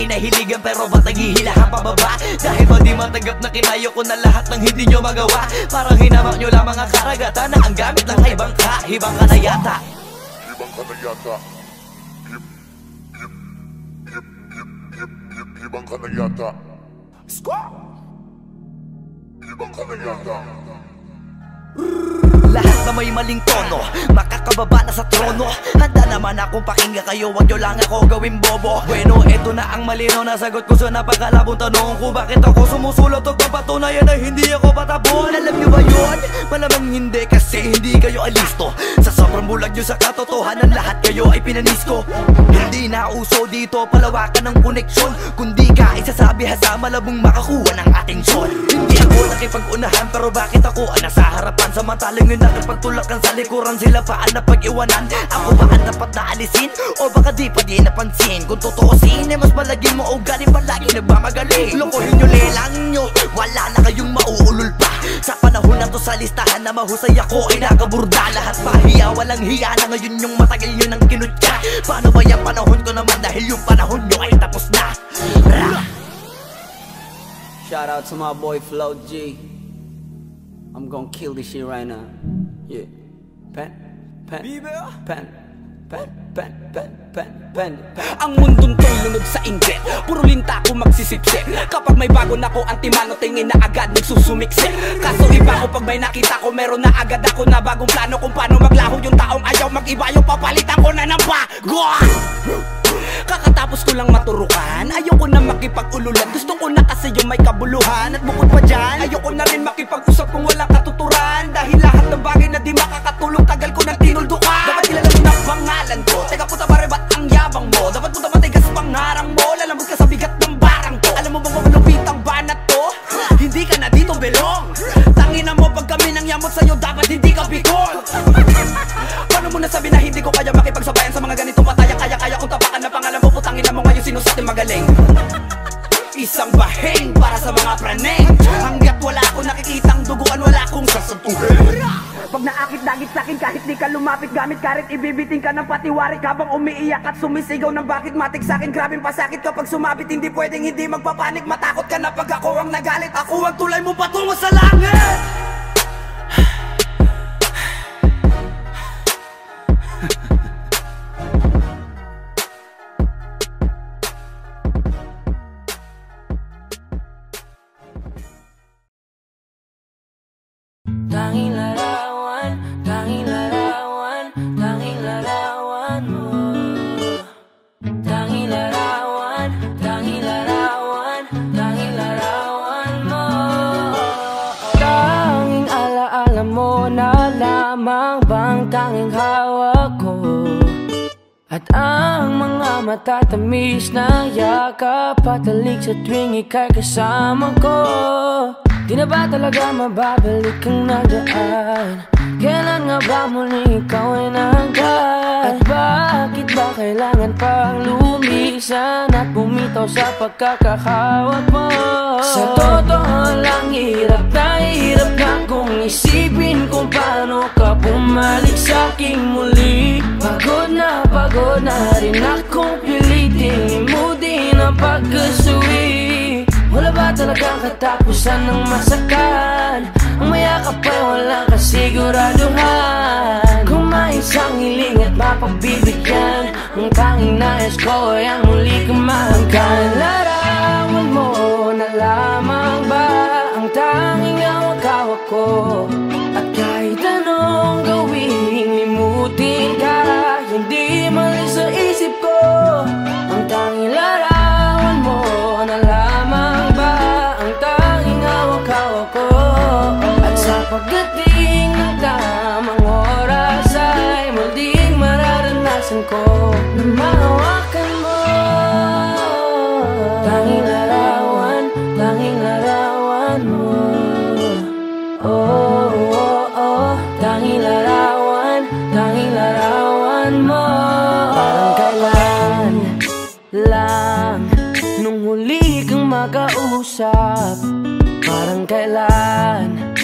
kinahiligan pero ba't naghihilahan pababa? Dahil ba di matanggap na kinayo ko na lahat ng hindi nyo magawa? Parang hinamak nyo lamang ang karagatan na ang gamit lang ay bangka. Hibang ka na yata. Hibang ka na yata. Hib, hib, hib, hib, hib, hib, hibang ka na yata. Squaw! Hibang ka na yata. Lahat na may maling tono, makakababa na sa trono. Handa naman akong pakinggan kayo, wag nyo lang ako gawin bobo. Bueno, eto na ang malinaw na sagot ko sa napakalabong tanong ko. Bakit ako sumusulot o papatunayan na hindi ako patapon? Alam nyo ba yun? Malamang hindi kasi hindi kayo alisto. Sa sobrang bulag nyo sa katotohanan, lahat kayo ay pinanisko. Hindi na uso dito palawakan ng koneksyon, kundi ka isasabi sa malabong makakuha ng atensyon. Hindi ako nakipag-unahan pero bakit ako ang nasa harapan? Samantalang yun nakipagtulakan sa likuran, sila pa ang napag-iwanan. Ako ba ang dapat na alisin? O baka di pa di napansin? Kung totoosin ay mas malagin mo o galing palagi nagmamagaling. Lokohin nyo, lelang nyo, wala na kayong mauulol pa. Sa panahon na to sa listahan na mahusay ako ay nakaburda. Lahat pahiya, walang hiya na ngayon yung matagal nyo nang kinutya. Paano ba yung panahon ko naman dahil yung panahon nyo ay tapos na? Shout out to my boy Flow G. I'm gonna kill this shit right now. Yeah. Pen, pen, pen, pen, pen, pen, pen, pen. Ang mundong to'y lunod sa inggit, puro linta ko magsisipsip. Kapag may bago na ko, antimano tingin na agad nagsusumiksip. Kaso iba ko pag may nakita ko, meron na agad ako na bagong plano kung paano maglaho yung taong ayaw mag-iba. Yung papalitan ko na ng bago. Kakatapos ko lang maturukan, ayoko na makipag-ululan. Gusto ko na kasi yung may kabuluhan. At bukod pa dyan, ayoko na rin makipag-usap kung walang katuturan. Dahil lahat ng bagay na di makakatulong, tagal ko nang tinuldukan. Dapat kilala mo na pangalan ko, teka puta pare ba't ang yabang mo? Dapat puta matigas pangarang mo, lalambot ka sa bigat ng barang ko. Alam mo bang malupit ang banat to? Hindi ka na dito belong. Tangina mo pag kami nang yamot sa'yo, dapat hindi ka bigol. Paano mo nasabi na hindi ko kaya makipagsabayan sa mga ganitong pataya? Kaya-kaya kung tapakan na pangalan mo, putangin na mo ngayon sino sa ating magaling. Isang baheng para sa mga praneng. Hanggat wala akong nakikitang duguan, wala akong sasantuhin. Pag naakit-dagit sa'kin kahit di ka lumapit, gamit karit ibibiting ka ng patiwarik. Habang umiiyak at sumisigaw ng bakit matik sa'kin. Grabing pasakit kapag sumabit, hindi pwedeng hindi magpapanik. Matakot ka na pag ako ang nagalit, ako ang tulay mo patungo sa langit. Tanging larawan, tanging larawan, tanging larawan mo. Tanging larawan, tanging larawan, tanging larawan mo. Tanging alaala mo na lamang bang tanging hawak ko. At ang mga matatamis na yakap patalig sa tuwing ika'y kasama ko. Di na ba talaga mababalik ang nadaan? Kailan nga ba muli ikaw ay nangkat? At bakit ba kailangan pang lumisan at bumitaw sa pagkakahawak mo? Sa totoo lang hirap na hirap na kung isipin kung paano ka bumalik sa'king muli. Pagod na pagod na rin akong pilitin limutin ang pagkasuwi. Wala ba talagang katapusan ng masakan? Ang mayakap ay walang kasiguraduhan. Kung may isang hiling at mapagbibigyan, ang tanging nais ko ay ang muli kang mahanggan. Larawan mo na lamang ba ang tanging hawak-hawak ko? At kahit anong gawin, limutin ka, hindi malis sa isip ko. Ang tanging larawan mo na lamang ba ang tanging hawak-hawak ko? At sa pagdating ng tamang oras ay muling mararanasan ko na mahawakan mo. Tanging larawan, tanging larawan mo. Oh, oh, oh, tanging larawan, tanging larawan mo. Parang kailan lang nung huli kang makausap. Parang kailan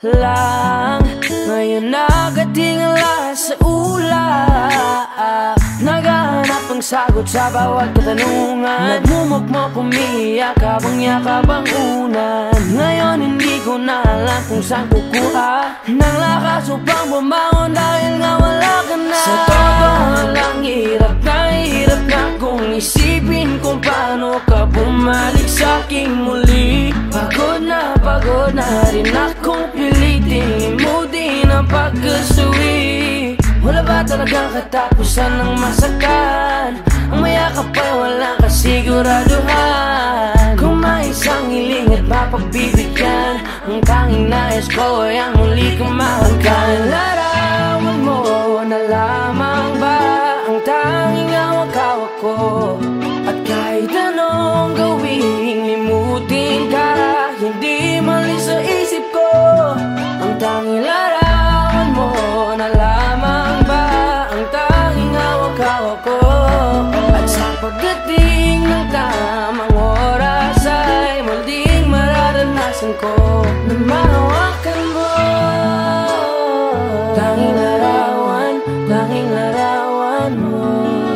lang ngayon nagatingala sa ulap. Naghahanap ng sagot sa bawat katanungan. Nagmumukmok, umiiyak habang yakap ang unan. Ngayon hindi ko na alam kung saan kukuha ng lakas upang bumangon dahil nga wala ka na. Sa totoo lang, hirap na hirap na kung isipin kung paano ka bumalik sa'king muli. Pagod na pagod na rin akong pilitin mo din ang pagkasuwi. Wala ba talagang katapusan ng masakan? Ang mayakap ay walang kasiguraduhan. Kung may isang hiling at mapagbibigyan, ang tanging nais ko ay ang muli kang mahalkan. Larawan mo na lamang ba ang tanging hawak-hawak ko? At kahit anong gawing limutin ka, hindi mali sa isip ko. Ang tanging larawan mo na lamang ba ang tanging hawak-hawak ko? At sa pagdating ng tamang oras ay muling mararanasan ko na mahawakan mo. Tanging larawan, tanging larawan mo.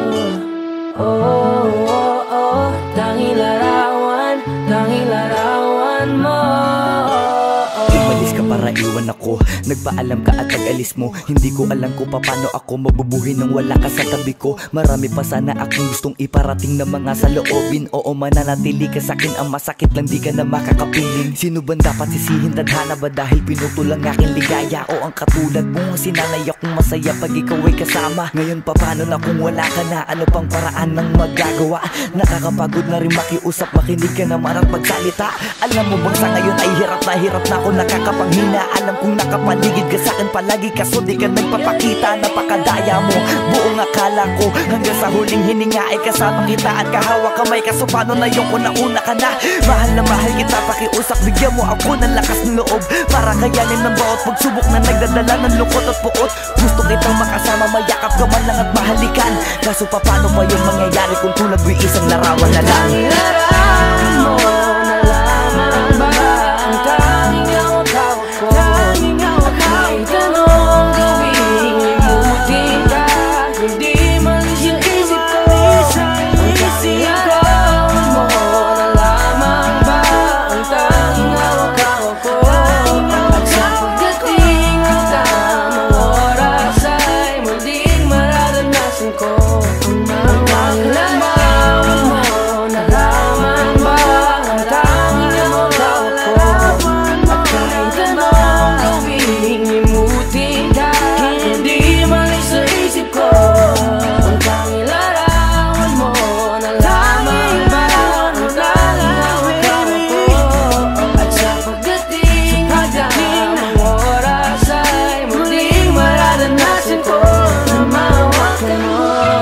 Oh, oh, oh, tanging larawan, tanging larawan mo. Umalis ka para iwan ako, nagpaalam ka at nag-alis mo. Hindi ko alam kung paano ako mabubuhay nang wala ka sa tabi ko. Marami pa sana akong gustong iparating na mga saloobin. Oo, mananatili ka sa'kin, ang masakit lang di ka na makakapiling. Sino ba dapat sisihin, tadhana ba dahil pinutol ang aking ligaya? O ang katulad mo, sinanay akong masaya pag ikaw ay kasama. Ngayon pa paano na kung wala ka na? Ano pang paraan ng magagawa? Nakakapagod na rin makiusap, makinig ka naman at magsalita. Alam mo bang sa ngayon ay hirap na hirap na ako nakakapanghina. Alam kong nakapaligid ka sa'kin palagi, kaso di ka nagpapakita. Napakadaya mo, buong akala ko hanggang sa huling hininga ay kasama kita at kahawak kamay. Kaso paano na yung una-una ka na? Mahal na mahal kita, pakiusap, bigyan mo ako ng lakas ng loob para kayanin ng bawat pagsubok na nagdadala ng lungkot at puot. Gusto kitang makasama, mayakap ka man lang at mahalikan. Kaso pa paano pa yun mangyayari kung tulad mo isang larawan na lang? Larawan mo na lamang ba ang tanging hawak-hawak ko? Kahit anong gawing limutin ka, hindi mali sa isip ko. Ang tanging larawan mo na lamang ba ang tanging hawak-hawak ko? At sa pagdating ng tamang oras ay muling mararanasan ko ang tanging larawan mo na lamang ba ang tanging hawak-hawak ko? At kahit anong gawing limutin ka, hindi mali sa isip ko. Ang tanging larawan mo na lamang ba ang tanging hawak-hawak ko? At sa pagdating ng tamang oras ay muling mararanasan ko na mahawakan mo.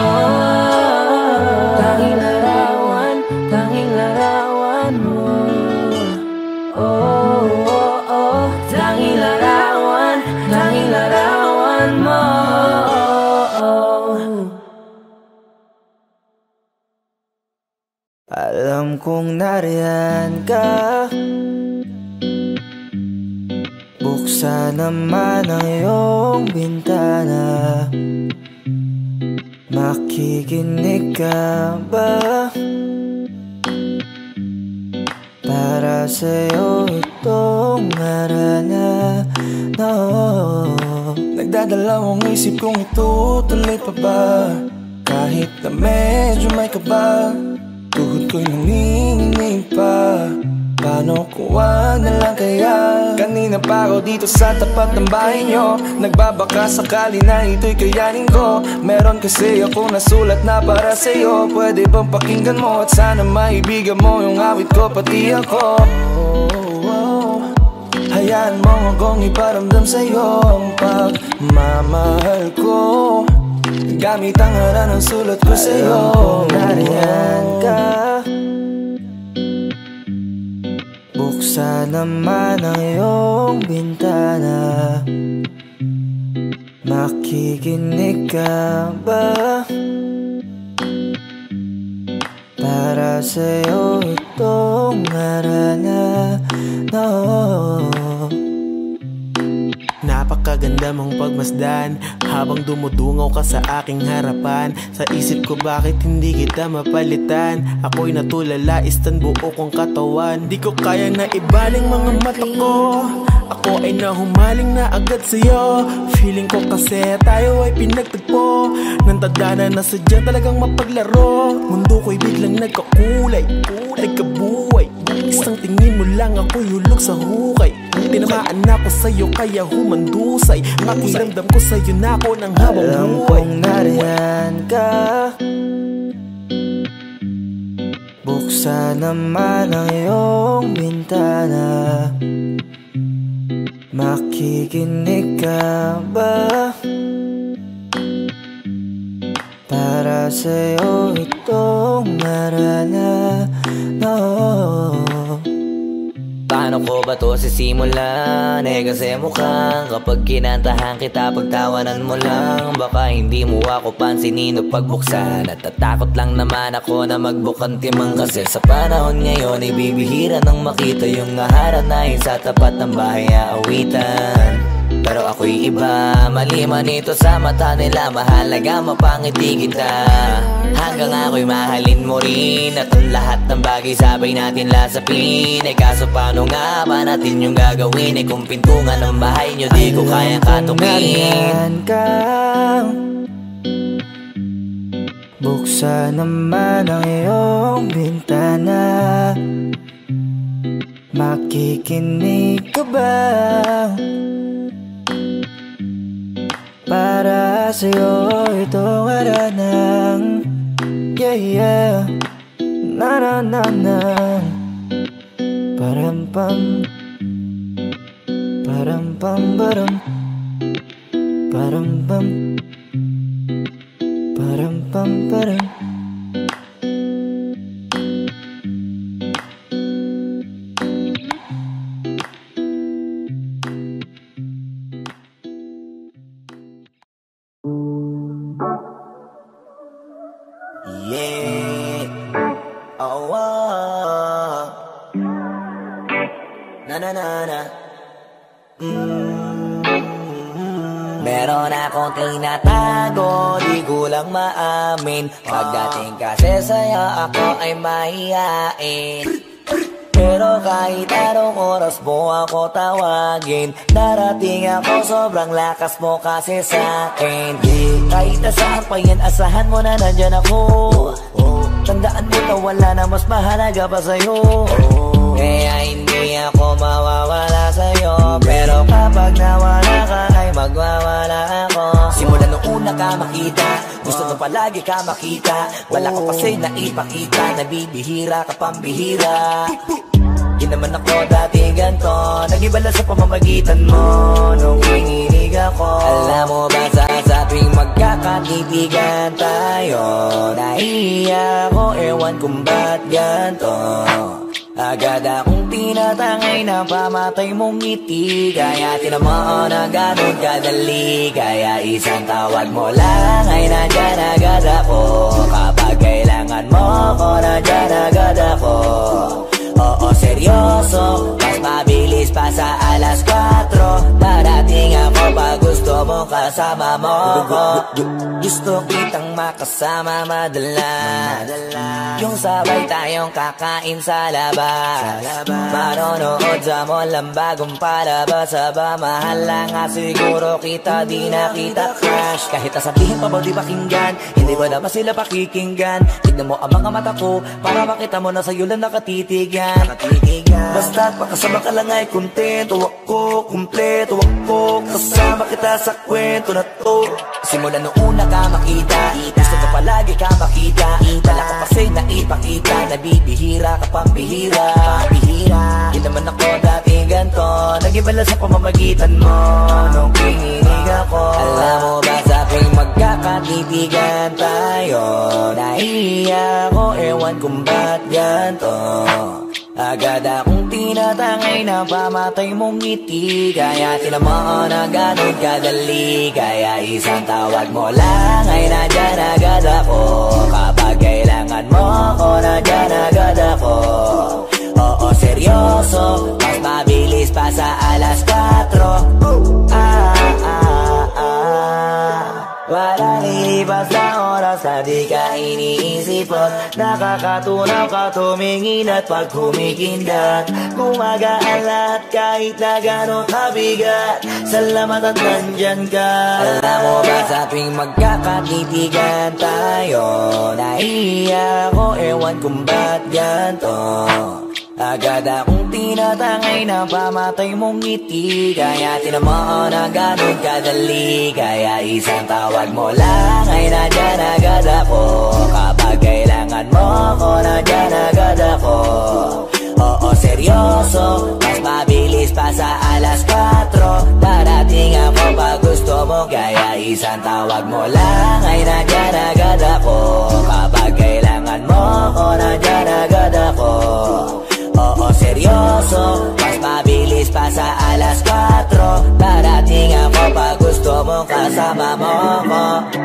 Tanging larawan, tanging larawan mo. Oh, oh, oh, tanging larawan, tanging larawan mo. Alam kong nariyan ka, buksan naman ang iyong bintana. Makikinig ka ba? Para sa'yo itong arana, no. Nagdadalawang isip kong itutuloy pa ba? Kahit na medyo may kaba, tuhod ko'y nanginginig pa. Paano kung wag na lang kaya? Kanina pa ako dito sa tapat ng bahay nyo, nagbabaka sakali na ito'y kayanin ko. Meron kasi ako nasulat na para sa'yo. Pwede bang pakinggan mo at sana maibigan mo yung awit ko pati ako? Oh, oh. Hayaan mo akong iparamdam sa'yo ang pagmamahal ko, gamit ang hara ng sulat ko sa'yo. Alam kong nariyan ka, buksan naman ang iyong bintana. Makikinig ka ba? Para sa'yo itong arana, no. Napaka napakaganda mong pagmasdan habang dumudungaw ka sa aking harapan. Sa isip ko bakit hindi kita mapalitan. Ako'y natulala, istan buo kong katawan. Di ko kaya na ibaling mga mata ko. Ako ay nahumaling na agad sa'yo. Feeling ko kasi tayo ay pinagtagpo nang tadhana na sadyang talagang mapaglaro. Mundo ko'y biglang nagkakulay, nagkabuhay. Isang tingin mo lang ako'y hulog sa hukay. Tinamaan ako sa'yo kaya humandusay. Pakiramdam ko sa'yo na ako ng habang buhay. Alam kong nariyan ka. Buksan naman ang iyong bintana. Makikinig ka ba? Para sa'yo itong narana. No. Paano ko ba to sisimulan? Eh kasi mukhang kapag kinantahan kita, pagtawanan mo lang. Baka hindi mo ako pansinin o pagbuksan. At tatakot lang naman ako na magbukan timang. Kasi sa panahon ngayon ay bibihira nang makita yung naharanahin sa tapat ng bahay aawitan. Pero ako'y iba, mali man ito sa mata nila. Mahalaga mapangiti kita hanggang ako'y mahalin mo rin. At ang lahat ng bagay sabay natin lasapin. Eh kaso paano nga ba natin yung gagawin? Eh kung pintungan ng bahay nyo di ko kayang katupin. Kang buksan naman ang iyong bintana. Makikinig ka ba? Para sa'yo itong aranang. Yeah, yeah. Na na na na. Param pam. Param pam param. Param pam. Param pam param. Yeah. Oh, oh. Na na na na. Mm. Meron akong tinatago, di ko lang maamin. Pagdating kasi sa'yo ako ay mahihain. Pero kahit anong oras mo ako tawagin, darating ako, sobrang lakas mo kasi sa'kin. Kahit nasaan pa yan, asahan mo na nandyan ako. Tandaan mo na wala na mas mahalaga pa sa'yo. Kaya hindi ako mawawala sa'yo. Pero kapag nawala ka ay magwawala ako. Simula nung una ka makita, gusto mo palagi ka makita. Wala ko kasi naipakita, nabibihira ka pambihira. Di naman ako dati ganto, nag-iba lang sa pamamagitan mo nung hinihinig ako. Alam mo ba sa sabing magkakatitigan tayo, nahiya ako, ewan kung ba't ganto. Agad akong tinatangay na pamatay mong ngiti. Kaya tinamaan na ganun kadali. Kaya isang tawag mo lang ay nandyan agad ako. Kapag kailangan mo ko, nandyan agad ako. Oo, seryoso, mas mabilis pa sa alas kwatro. Darating ako pag gusto mo kasama mo ko. Gusto kitang makasama madalas, yung sabay tayong kakain sa labas, manonood sa mall ang bagong palabas. Aba, mahal lang nga siguro kita, di na kita crush. Kahit nasabihin pa ba di pakinggan, hindi ba naman sila pakikinggan? Tignan mo ang mga mata ko, para makita mo na sa'yo lang nakatitigan. Basta't makasama ka lang ay kontento ako, kumpleto ako. Kasama kita sa kwento na to. Simula nung una ka makita, gusto ko palagi ka makita. Wala ko kasi naipakita, nabibihira ka pambihira. Hindi naman ako dati ganto, nag-iba lang sa pamamagitan mo nung hinihinig ako. Alam mo ba sabing magkakatitigan tayo, nahiya ako, ewan kung ba't ganto. Agad akong tinatangay na pamatay mong ngiti. Kaya tinamaan na ganun kadali. Kaya isang tawag mo lang ay nandyan agad ako. Kapag kailangan mo ko, nandyan agad ako. Oo, seryoso, mas mabilis pa sa alas kwatro. Ah, ah, ah. Walang lilipas na oras na di ka iniisipot. Nakakatunaw ka tumingin at pag humikindat, gumagaan lahat kahit na gano'n kabigat. Salamat at nandyan ka. Alam mo ba sa tuwing magkakatitigan tayo, naiiyak ako, ewan kung ba't ganto. Agad akong tinatangay na pamatay mong ngiti, kaya tinamaan na ganun kadali. Kaya isang tawag mo lang ay nandyan agad ako. Kapag kailangan mo ako, nandyan agad ako. Oo, seryoso, mas mabilis pa sa alas kwatro. Darating ako pag gusto mo, kaya isang tawag mo lang ay nandyan agad ako. Kapag kailangan mo ako, nandyan agad ako. Oo, seryoso, mas mabilis pa sa alas kwatro. Darating ako pag gusto mo, kasama mo ko.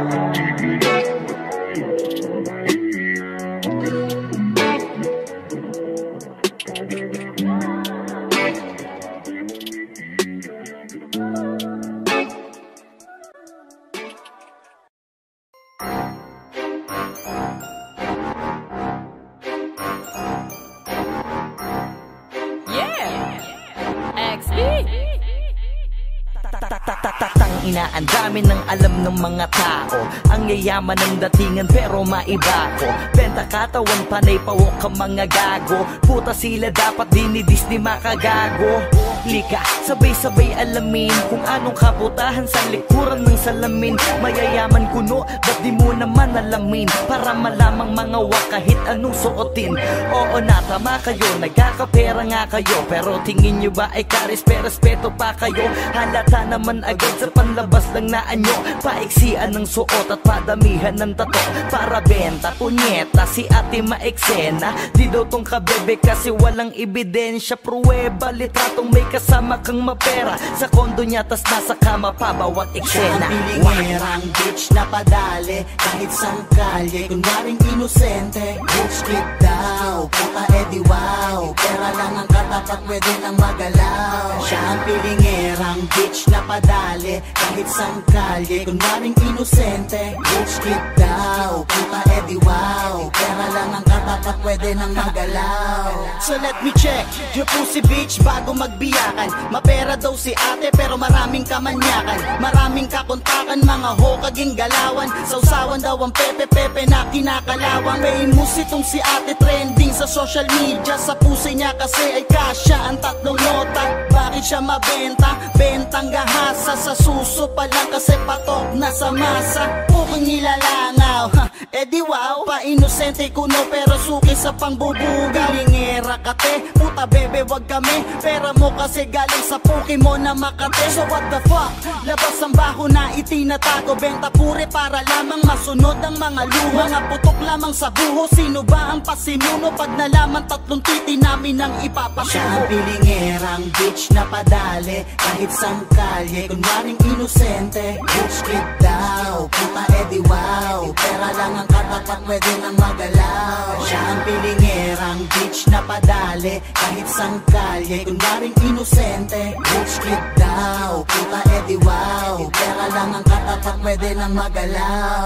Ina, ang dami ng alam ng mga tao. Ang yayaman ng datingan pero maiba ko. Benta katawan, panay pawok ang mga gago. Puta sila dapat dinidis ni makagago. Lika, sabay-sabay alamin kung anong kaputahan sa likuran ng salamin. Mayayaman kuno, ba't di mo naman alamin? Para malamang mga wak kahit anong suotin. Oo, natama kayo, nagkakapera nga kayo, pero tingin nyo ba ay karespe-respeto pa kayo? Halata naman agad sa panlabas lang na anyo. Paiksian ng suot at padamihan ng tato para benta, punyeta, si ate maeksena. Di daw tong kabebe kasi walang ebidensya. Pruweba, litratong may kasama kang mapera. Sa kondo niya tas nasa kama pa bawat eksena. Pilingerang bitch na padali kahit sang kalye, kunwaring inosente. Bitch kid daw, puta edi wow, pera lang ang katapat, pwede nang magalaw. Siya ang pilingerang bitch na padali kahit sang kalye, kunwaring inosente. Bitch kid daw, puta edi wow, pera lang ang katapat, pwede nang magalaw. So let me check yung pussy bitch bago magbiyakan. Mapera daw si ate pero maraming kamanyakan. Maraming kakontakan, mga hokaging galawan. Sausawan daw ang pepe-pepe na kinakalawang. Famous itong si ate, trending sa social media. Sa pusi niya kasi ay kasya ang tatlong nota. Bakit siya mabenta? Bentang gahasa, sa suso pa lang kasi patok na sa masa. Pukong nilalangaw, ha, edi wow. Pa-inosente kuno pero suki sa pangbubugaw. Lingera kate, puta bebe wag kami. Pera mo kasi galing sa puki mo na Makate. So what the fuck? Labas ang baho na itinatago. Benta pure para lamang masunod ang mga luha. Mga putok lamang sa buho. Sino ba ang pasimuno? Pag nalaman tatlong titi namin ang ipapasuko. Siya ang pilingerang bitch na padali kahit sang kalye, kunwaring inosente. Bitch kid daw, puta edi wow, pera lang ang katapat, pwede nang magalaw. Siya ang pilingerang bitch na padali kahit sang kalye, kunwaring inosente. Bitch kid daw, puta edi wow, pera lang ang katapat, pwede nang magalaw.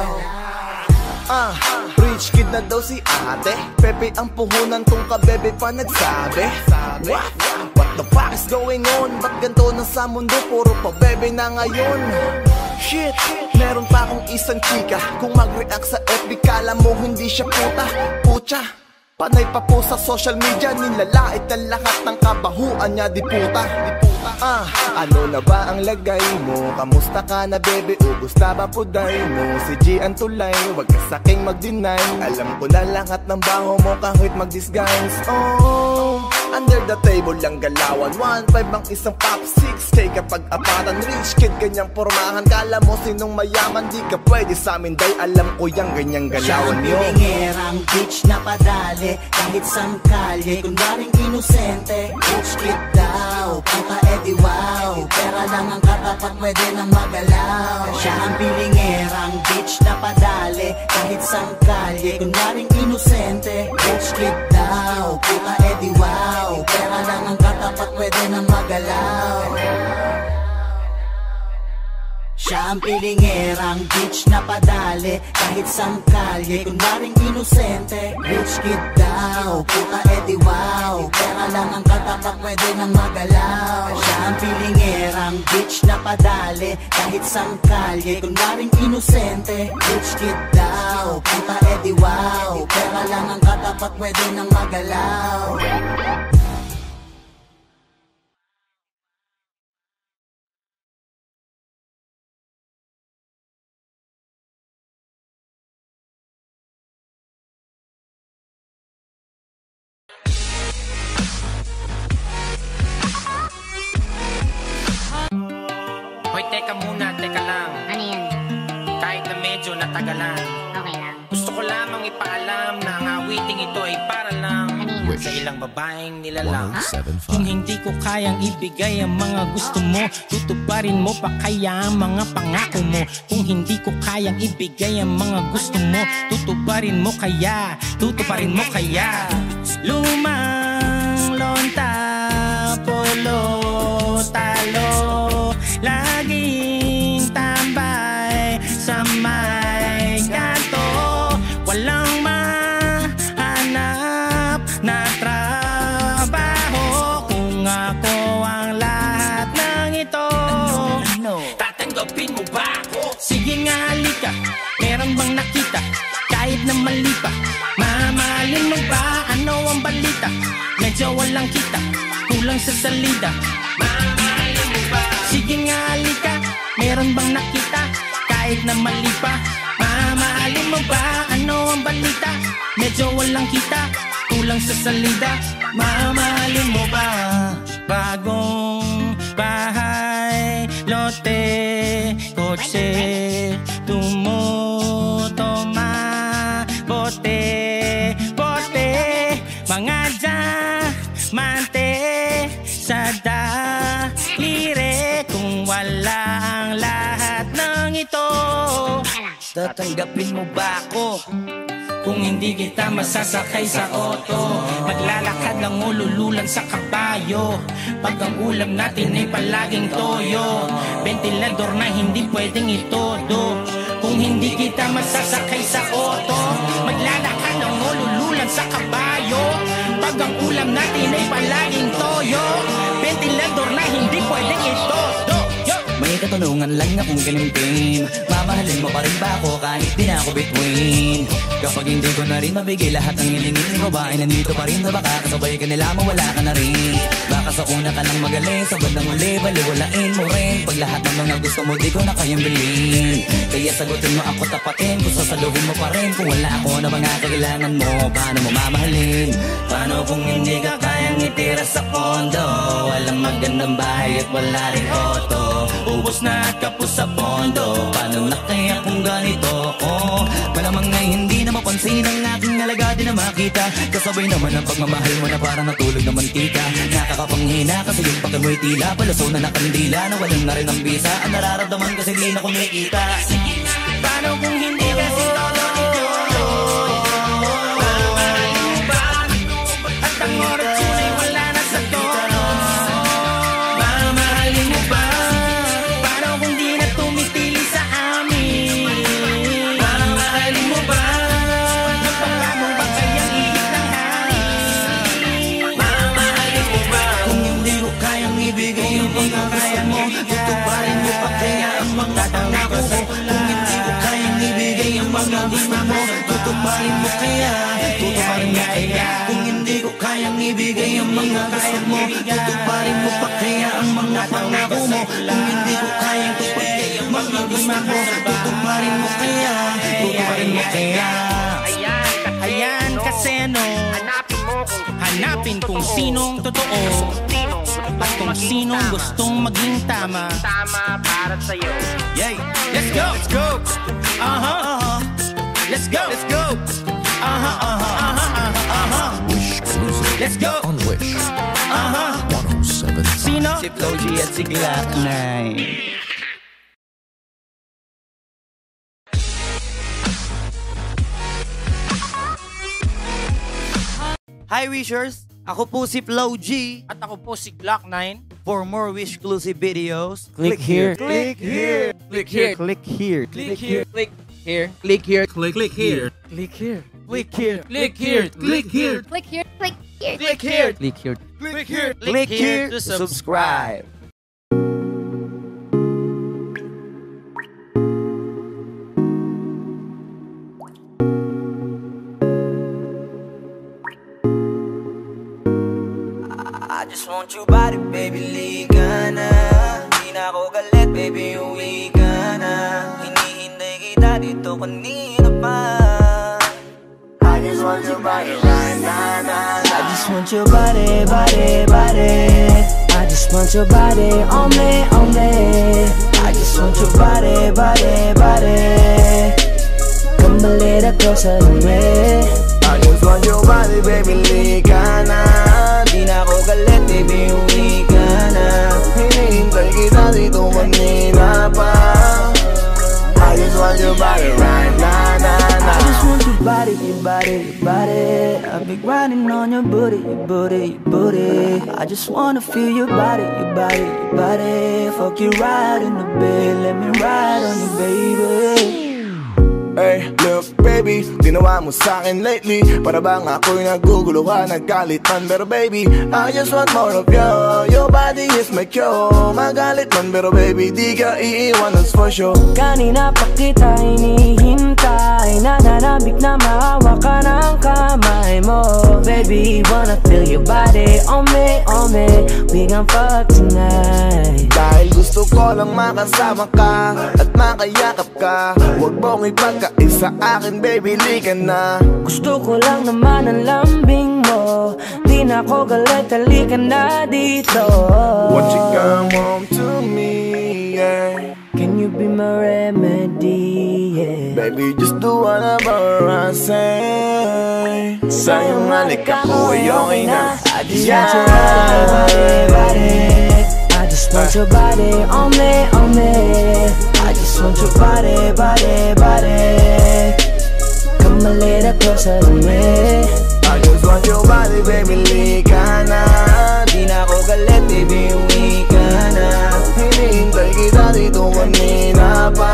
Ah, rich kid na daw si ate. Pepe ang puhunan tong kabebe pa nagsabi. What? What the fuck is going on? Ba't ganito na sa mundo? Puro pa bebe na ngayon. Shit, meron pa akong isang chika. Kung mag-react sa F B, kala mo hindi siya puta. Pucha, panay pa po sa social media. Nilalait ang lahat ng kabahuan niya, di puta. Ah, ano na ba ang lagay mo? Kamusta ka na bebe? Ubus na ba puday mo? Si G ang tulay, wag ka saking mag-deny. Alam ko na lahat ng baho mo kahit mag-disguise. Oh, under the table lang galawan. One five ang isang pop, six K kapag apatan. Rich kid, ganyang pormahan. Kala mo sinong mayaman, di ka pwede sa amin. Dahil alam ko yung ganyang galawan yo. Siya ang pilingerang bitch na padali kahit sang kalye, kunwaring inosente. Bitch kid daw, puta edi wow, pera lang ang katapat, pwede nang magalaw. Siya ang pilingerang bitch na padali kahit sang kalye, kunwaring inosente. Bitch kid daw, puta edi wow, pera lang ang katapat, katapat pwede nang magalaw. Siya ang pilingerang bitch na padali kahit sang kalye, kunwaring inosente. Rich kid daw, puta edi wow, pera lang ang katapat pwede nang magalaw. Siya ang pilingerang bitch na padali kahit sang kalye, kunwaring inosente. Rich kid daw, puta edi wow, pera lang ang katapat pwede nang magalaw. Hoy, teka muna, teka lang. Ano yan? Kahit na medyo natagalan, Okay lang. gusto ko lamang ipaalam na ang awiting ito ay para lang sa ilang babaeng nilalang. Kung hindi ko kayang ibigay ang mga gusto mo, tutuparin mo pa kaya ang mga pangako mo. Kung hindi ko kayang ibigay ang mga gusto mo, tutuparin mo kaya, tutuparin mo kaya. Lumang lonta, polo, talo, laging tambay sa may kanto, walang mahanap na trabaho. Kung ako ang lahat ng ito, tatanggapin mo ba ako? Sige nga, halika, meron bang nakita? Kahit na mali pa, mamahalin mo ba? Ano ang balita? Medyo walang kita, kulang sa salida. Mamahalin mo ba? Sige nga, halika, meron bang nakita? Kahit na mali pa, mamahalin mo ba? Ano ang balita? Medyo walang kita, kulang sa salida. Mamahalin mo ba? Bagong bahay, lote, kotse, tumutoma, bote, bote, mga diamante sa daliri. Kung wala ang lahat ng ito, tatanggapin mo ba ako? Kung hindi kita masasakay sa auto, maglalakad ng ulululan sa kabayo. Pag ang ulam natin ay palaging toyo, ventilador na hindi pwedeng itodo. Kung hindi kita masasakay sa auto, maglalakad ng ulululan sa kabayo. Pag ang ulam natin ay palaging toyo, ventilador na hindi pwedeng itodo. May katanungan lang akong galimpin, mamahalin mo pa rin ba ako kahit di na ako between? Kapag hindi ko na rin mabigay lahat ng hilingin ko, ba ay nandito pa rin na baka kasabay ka nila mawala ka na rin? Baka sa una ka lang magaling, sa bandang uli baliwalain mo rin. Pag lahat ng mga gusto mo di ko na kayang bilhin, kaya sagutin mo ako tapatin, kung sasaluhin mo pa rin. Kung wala ako na mga kailangan mo, paano mo mamahalin? Paano kung hindi ka kayang itira sa kondo? Walang magandang bahay at wala rin auto, ubos na at kapos sa pondo. Paano na kaya kung ganito? Oh, malamang ay hindi na mapansin ang aking alaga, di na makita. Kasabay naman ang pagmamahal mo na parang natulog na mantika. Nakakapanghina kasi yung pagka mo'y tila, palaso na nakandila, na walang na rin ang bisa. Ang nararamdaman kasi di na kumikita. Paano kung hindi kasi todo ito? Mamahalin mo ba? At ang oras yun ay wala na sa tono. Mamahalin mo ba? Paano kung di na tumitili sa amin? Mamahalin mo ba? Napaka mo ba kayang ihip ng hangin? Mamahalin mo ba? Kung hindi ko kayang ibigay yung pagkakaya mo, tutuparin mo pa kaya ang mga pangako ko. Kung hindi ko kayang ibigay ang mga gusto mo, tutuparin mo kaya, tutuparin mo kaya. Kung hindi ko kayang ibigay ang mga gusto mo, tutuparin mo pa kaya ang mga pangako mo. Kung hindi ko kayang ibigay ang mga gusto mo, tutuparin mo kaya, tutuparin mo kaya. Ayan, ayan kasi ano, hanapin mo kung hanapin kung sinong totoo at kung sinong gustong maging tama. Tama para sa'yo. Yay! Let's go! Let's go! Uh-huh, uh-huh. Let's go! Let's go! Uh-huh, uh-huh, uh-huh, uh-huh. Wish exclusive. Let's go! On Wish. Uh-huh. one oh seven. Sino? Si Flo G at si Glock nine. Hi Wishers! Ako po si Flow G. At ako po si Glock nine. For more Wishclusive videos, Click here. Click here. Click here. Click here. Click here. Click here. Click here. Click here. Click here. Click here. Click here. Click here. Click here, click here. Click here. Click here. Click here. Click here to to subscribe. I just want your body, baby, liga na. Di na ako galit, baby, uwi ka na. Hinihintay kita dito kanina pa. I just want your body right now, nah, nah. I just want your body, body, body. I just want your body on me, on me. I just want your body, body, body. Come a little closer to me. I just want your body, baby, liga na. Di na ako galit, baby, uwi ka na. Hinihintay kita dito kanina pa. I just want your body right now, nah, nah. I just want your body, your body, your body. I've been grinding on your booty, your booty, your booty. I just wanna feel your body, your body, your body. Fuck you right in the bed, let me ride on you, baby. Hey, look baby, ginawa mo sa'kin lately. Para bang ako'y nagugulo ka, naggalit man. Pero baby, I just want more of you. Your body is my cure. Magalit man, pero baby, di ka iiwan, that's for sure. Kanina pa kita hinihintay. Nananabik na maawa ka ng kamay mo. Baby, wanna feel your body on me, on me. We gon' fuck tonight. Dahil gusto ko lang makasama ka at makayakap ka. Huwag mong ipagkaisa akin, baby, lika na. Gusto ko lang naman ang lambing mo. Di na ako galit, halika na dito. Won't you come home to me, yeah. Can you be my remedy, yeah. Baby, just do whatever I say. Sayang halika ko ay okay na. I just want your body, body. I just want your body on me, on me. I just want your body, body, body. Come a little closer to me. I just want your body, baby, lika na. Di na ako galit, baby, uwi ka na. Hinihintay kita dito kanina pa.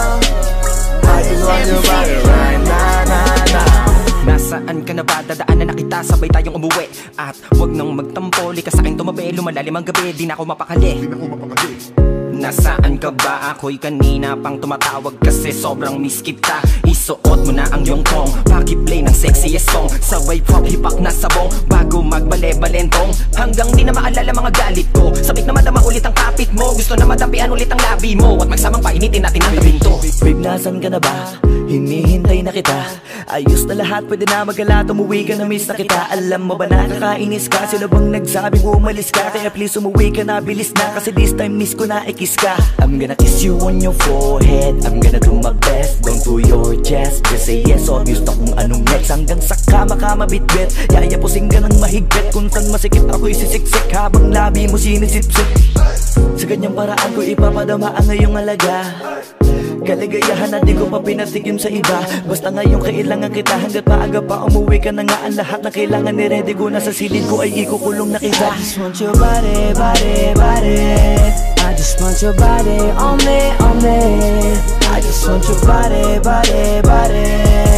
I just want your body right now, nah, nah. Nasaan ka na ba? Dadaanan na kita, sabay tayong umuwi. At wag nang magtampo, lika sa'kin tumabi. Lumalalim ang gabi, di na ako mapakali. Di na ako mapakali. Nasaan ka ba? Ako'y kanina pang tumatawag kasi sobrang miss kita. Isuot mo na ang iyong tong, pakiplay ng sexiest song. Sabay pop hipak na sabong, bago magbale-balentong. Hanggang di na maalala mga galit ko. Sabik na madama ulit ang kapit mo. Gusto na madampian ulit ang labi mo. At magsamang painitin natin ang gabing to. Babe, nasan ka na ba? Hinihintay na kita. Ayos na lahat, pwede na magala. Umuwi ka na, miss na kita. Alam mo ba nakakainis ka? Sino bang nagsabing umalis ka? Kaya please umuwi ka na, bilis na. Kasi this time miss ko na ikis ka. I'm gonna kiss you on your forehead. I'm gonna do my best, down to your chest. Just say yes, obvious na kung anong next. Hanggang sa kama ka mabitbit. Yayapusing ka ng mahigpit. Kung saan masikip ako'y sisiksik. Habang labi mo sinisipsip. Sa ganyang paraan ko ipapadama ang ngayong alaga. Kaligayahan na di ko pa pinatigim sa iba. Basta ngayon kailangan kita. Hanggat maaga pa umuwi ka na nga. Ang lahat na kailangan ni ready ko. Nasa silid ko ay ikukulong na kita. I just want your body, body, body. I just want your body on me, on me. I just want your body, body, body.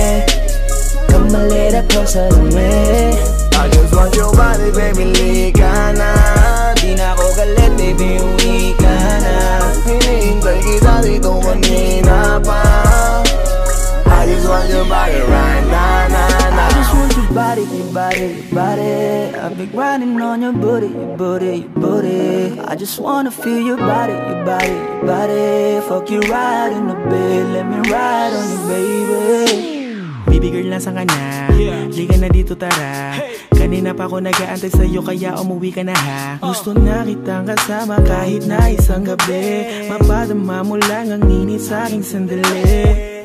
Come a little closer to me. I just want your body, baby, lika na. Di na ako galit, baby, uwi ka na. Hinihintay kita dito kanina pa. I just want your body right now, nah, nah. I just want your body, your body, your body. I've been grinding on your booty, your booty, your booty. I just wanna feel your body, your body, your body. Fuck you right in the bed, let me ride on you, baby. Baby girl, nasan ka na? Liga na dito, tara. Kanina pa ako nag-aantay sa'yo, kaya umuwi ka na ha. Gusto na kitang kasama kahit na isang gabi. Mapadama mo lang ang init sa'king sandali.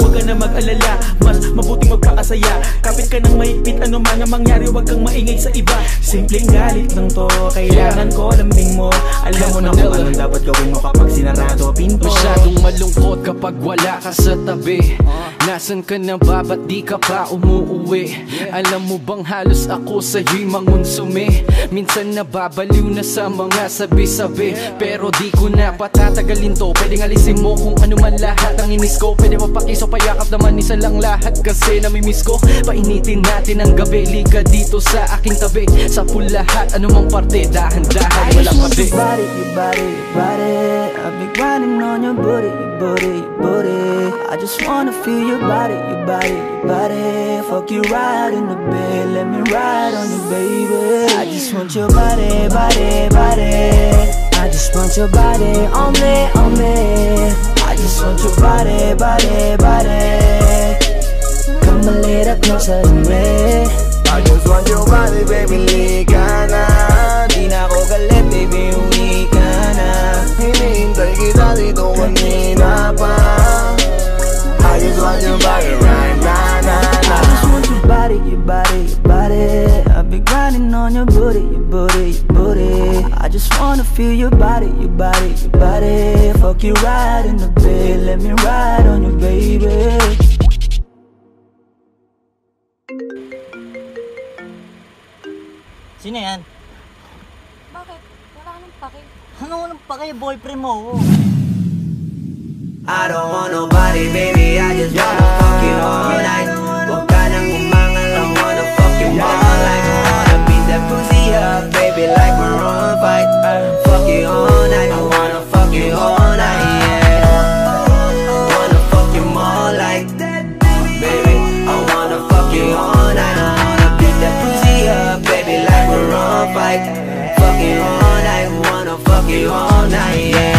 huwag ka na mag-alala. Mas mabuting magpakasaya. Kapit ka ng mahigpit, ano man ang mangyari, huwag kang maingay sa iba. Simpleng galit lang to, kailangan ko lambing mo. Alam mo na kung anong dapat gawin mo kapag sinarado pinto. Masyadong malungkot kapag wala ka sa tabi. Nasaan ka na ba, ba't di ka pa umuuwi? Alam mo bang halos ako sa'yo'y mangonsume. Minsan nababaliw na sa mga sabi-sabi, pero di ko na patatagalin to. Pwedeng alisin mo kung ano man lahat ang inis ko. Pwede mapakiso, payakap naman isa lang lahat, kasi namimiss ko. Painitin natin ang gabi, liga dito sa aking tabi. Sa pool lahat, anumang parte, dahan-dahan, wala pati. Your body, your body, your body, I've been grinding on your booty, your booty, your booty. I just wanna feel your body, your body, your body. Fuck you right in the bed, let me ride on you, baby. I just want your body, body, body. I just want your body on me, on me. I just want your body, body, body. Come a little closer to me. I just want your body, baby, liga na. Di na ako galit, baby, uwi ka na. Hinihintay kita dito kanina pa. I just want your body right now, na, na. I just want your body, your body, your body. I've been grinding on your booty, your booty, your booty. I just wanna feel your body, your body, your body. Fuck you right in the bed, let me ride on you, baby. Sino yan? Bakit? Wala ka nang pake. Ano nang pake? Boyfriend mo. I don't want nobody, baby, I just wanna fuck you all night. Huwag ka nang umangal, I wanna fuck you all night. I wanna beat that pussy up, baby, like we're on a fight. Fuck you all night, I wanna fuck you all night, yeah. Wanna fuck you more like that, baby. I wanna fuck you all night. I wanna beat that pussy up, baby, like we're on a fight. Fuck you all night, wanna fuck you all night, yeah.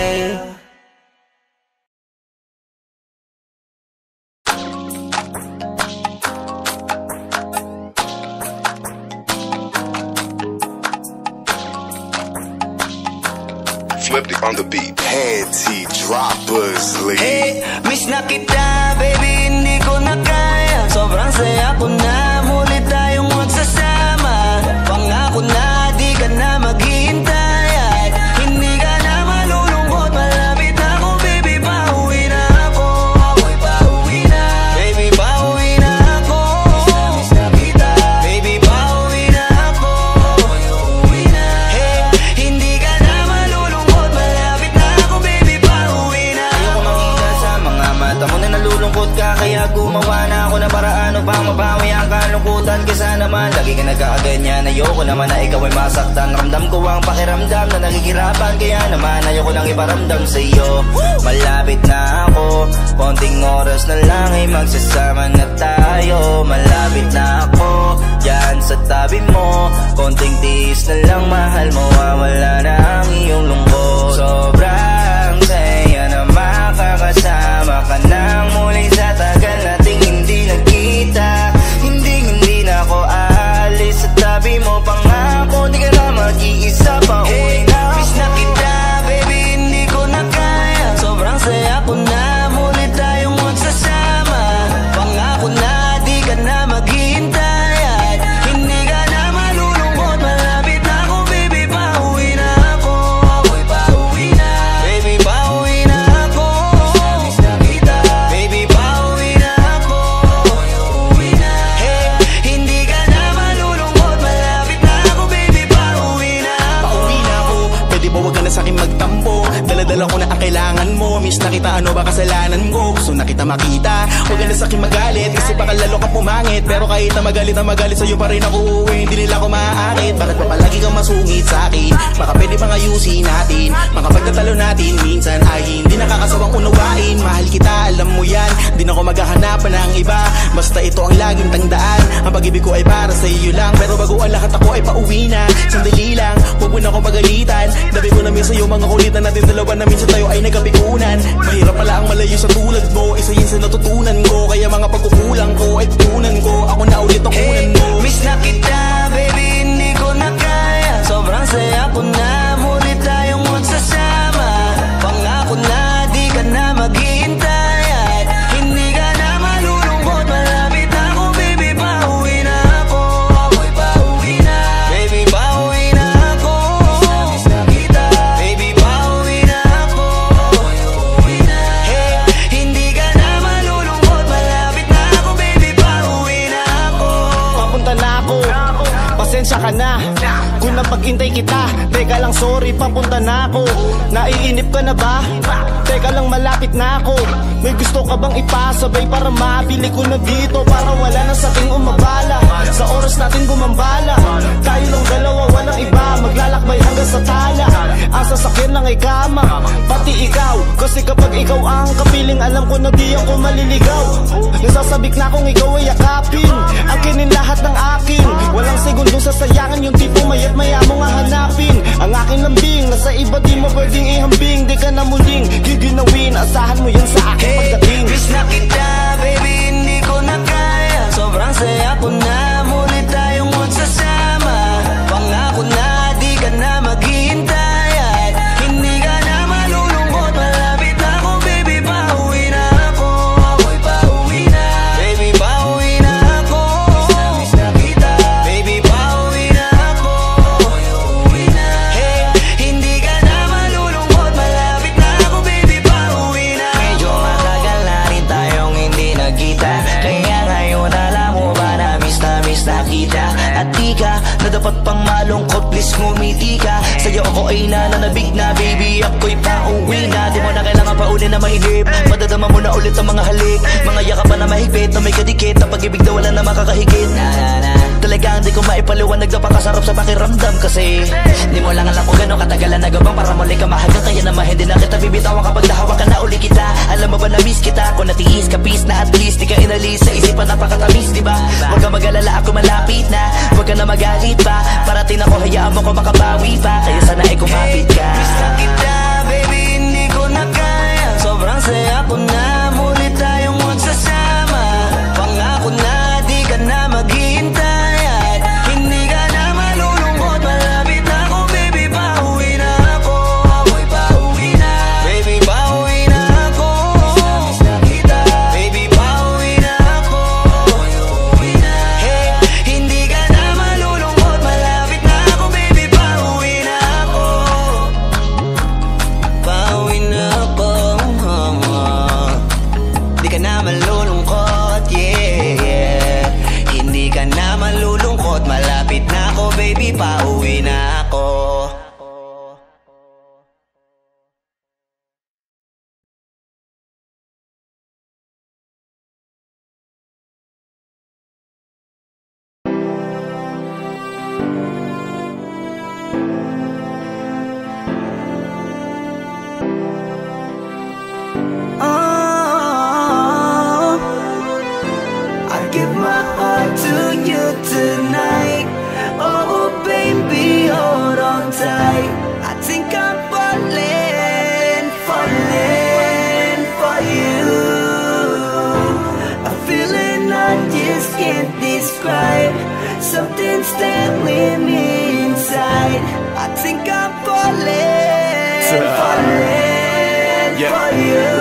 Flipped it on the beat. Panty droppers, lead. Hey, miss na kita, baby, hindi ko na kaya. Sobrang saya ko na, muli tayong magsasama. Pangako na, di ka na maghihintay. At hindi ka na malulungkot, malapit na ako, baby, pauwi na ako. Ako'y pauwi na, baby, pauwi na ako. Miss na kita, baby, pauwi na ako. Ako'y uuwi na. Hey, hindi ka na malulungkot, malapit na ako, baby, pauwi na ako. Ayoko makita sa mga mata mo na nalulungkot ka, kaya gumawa na ako ng paraan upang mabawi ang kalungkutan. Kesa naman, lagi ka nagkakaganyan. Ayoko naman na ikaw ay masaktan. Ramdam ko ang pakiramdam na nakikirapan, kaya naman ayoko lang iparamdam sa iyo. Malapit na ako, konting oras na lang ay magsasama na tayo. Malapit na ako, dyan sa tabi mo. Konting tiis na lang, mahal mo, wala na ang iyong lungkot. Sobrang saya na makakasama ka nang muli sa tagal nating hindi nagkita. Hindi, hindi na ako aalis sa tabi mo. Pangako, di ka na mag-iisa pa uwi na ako. Miss na kita, baby, hindi ko na kaya. Sobrang saya ko na, muli tayong magsasama. Pangako na, di ka na maghihintay. At hindi ka na malulungkot, malapit na ako, baby, pauwi na ako. Ako'y pauwi na, baby, pauwi na ako. Miss na kita, baby, pauwi na ako. Ako'y uuwi na. Hey, hindi ka na malulungkot, malapit na ako, baby, pauwi na ako. Pauwi na ako, pwede ba wag ka na sa'kin magtampo? Daladala ko na ang kailangan mo. Miss na kita, ano ba kasalanan ko? Gusto na kita makita, wag ka na sa'kin magalit, kasi baka lalo ka pumangit. Pero kahit na magalit na magalit, sa'yo pa rin ako uuwi, hindi nila ako maaakit. Bakit pa palagi kang masungit sa'kin? Baka pwede bang ayusin natin? Mga pagtatalo natin, minsan ay hindi nakakasawang unawain. Mahal kita, alam mo yan, di na ako maghahanapan ng iba. Basta ito ang laging tangdaan, ang pag-ibig ko ay para sa iyo lang. Pero bago ang lahat, ako ay pauwi na. Sandali lang, huwag mo na akong pagalitan. Dabi ko namin sa'yo mga kulitan natin dalawa, na minsan tayo ay nagkapikunan. Mahirap pala ang malayo sa tulad mo, isa yun sa natutunan ko. Kaya mga pagkukulang ko ay tutunan ko, ako na ulit ang unan mo. Hey, miss na kita, baby, hindi ko na kaya. Sobrang saya ko na, muli tayong magsasama. Pangako na, di ka na maghihintay. At hindi ka ka na. Kung napag-intay kita, teka lang sorry, papunta na ako. Naiinip ka na ba? Teka lang malapit na ako. May gusto ka bang ipasabay para mabili ko na dito, para wala na sa ating umabala, sa oras natin gumambala. Tayo lang dalawa, walang iba, maglalakbay hanggang sa tala. Ang sasakyan lang ay kama, pati ikaw. Kasi kapag ikaw ang kapiling, alam ko na di ako maliligaw. Nasasabik na kung ikaw ay yakapin, akinin lahat ng akin. Walang segundong sasayangan, yung tipong mayat maya mo nga hanapin. Ang aking lambing, nasa iba di mo pwedeng ihambing. Di ka na muling giginawin, asahan mo yan sa akin pagdating. Miss na kita, baby, hindi ko na kaya. Sobrang saya ko na, muli tayong magsasama. Pangako na, di ka na maghihintay at hindi ka na malulungkot. Malapit na ako, baby, pauwi na ako. Ako'y pauwi na, baby, pauwi na ako. Miss na kita, baby, pauwi na ako. Ako'y uuwi na, hey, hindi ka na malulungkot. Malapit na ako, baby, pauwi na ako. Medyo matagal na rin tayong hindi nagkita, kaya ngayon alam mo ba na miss na miss na kita. At di ka na dapat pang malungkot, please ngumiti ka. Sa'yo ako ay nananabig na, baby, ako'y pauwi na. Di mo na kailangan pa uli na mainip, madadama mo na ulit ang mga halik. Mga yakapan na mahigpit, na may kadikit, na pag-ibig na wala na makakahigit. Na, na, na. Talagang di ko maipaliwanag, napakasarap sa pakiramdam. Kasi di mo lang alam kung gano'ng katagalan nagabang para muli ka mahagang. Kaya naman hindi na kita bibitawan kapag nahawakan na uli kita. Alam mo ba na miss kita, kung natiis ka peace na at least di ka inalis sa isipan, napakatamis, diba? Huwag ka mag-alala, ako malapit na, huwag ka na magalit pa. Parating ako, hayaan mo ko makabawi pa, kaya sana ay kumapit ka. Miss na kita, baby, hindi ko na kaya. Sobrang saya ko na, muli tayong magsasama. Pangako na, di ka na maghihintay at hindi ka na malulungkot. Malapit na ako, baby, pauwi na ako. Ako'y pauwi na, baby, pauwi na ako. Miss na kita, baby, pauwi na ako. Ako'y uuwi na, hey, hindi ka na malulungkot. Malapit na ako, baby, pauwi na ako. Pauwi na ako. Di ka na malulungkot, yeah, yeah. Hindi ka na malulungkot. Malapit na ako, baby, pauwi na ako. Oh, I give my heart to you tonight. Oh, baby, hold on tight. I think I'm falling, falling for you. A feeling I just can't describe. Something's telling me inside. I think I'm falling, falling for you.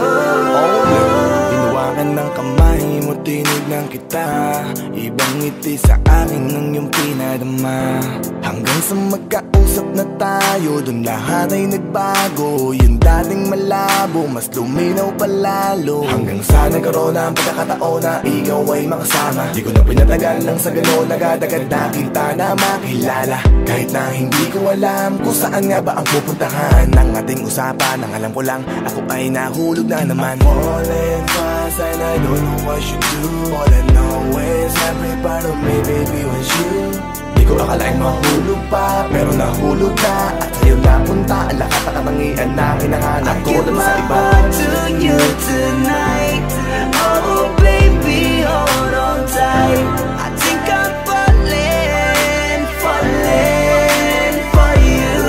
Hinawakan ng kamay mo, tinignan kita. Ibang ngiti sa akin ng iyong pinadama. Hanggang sa magkausap na tayo, dun lahat ay nagbago. Yung dating malabo, mas luminaw palalo. Hanggang sa nagkaroon na ang pagkakataon na ikaw ay makasama. Di ko na pinatagal lang sa gano'n, nagadagad na kita na makilala. Kahit na hindi ko alam kung saan nga ba ang pupuntahan ng ating usapan. Ang alam ko lang, ako ay nahulog na naman. I'm falling fast and I don't know what you do. All I know is every part of me, baby, was you. Di ko akalaing mahulog pa, pero nahulog na. At sa'yo napunta, ang lahat ng katangian na hinahanap ko lang sa iba. I give my heart to you tonight. Oh, baby, hold on tight. I think I'm falling, falling for you.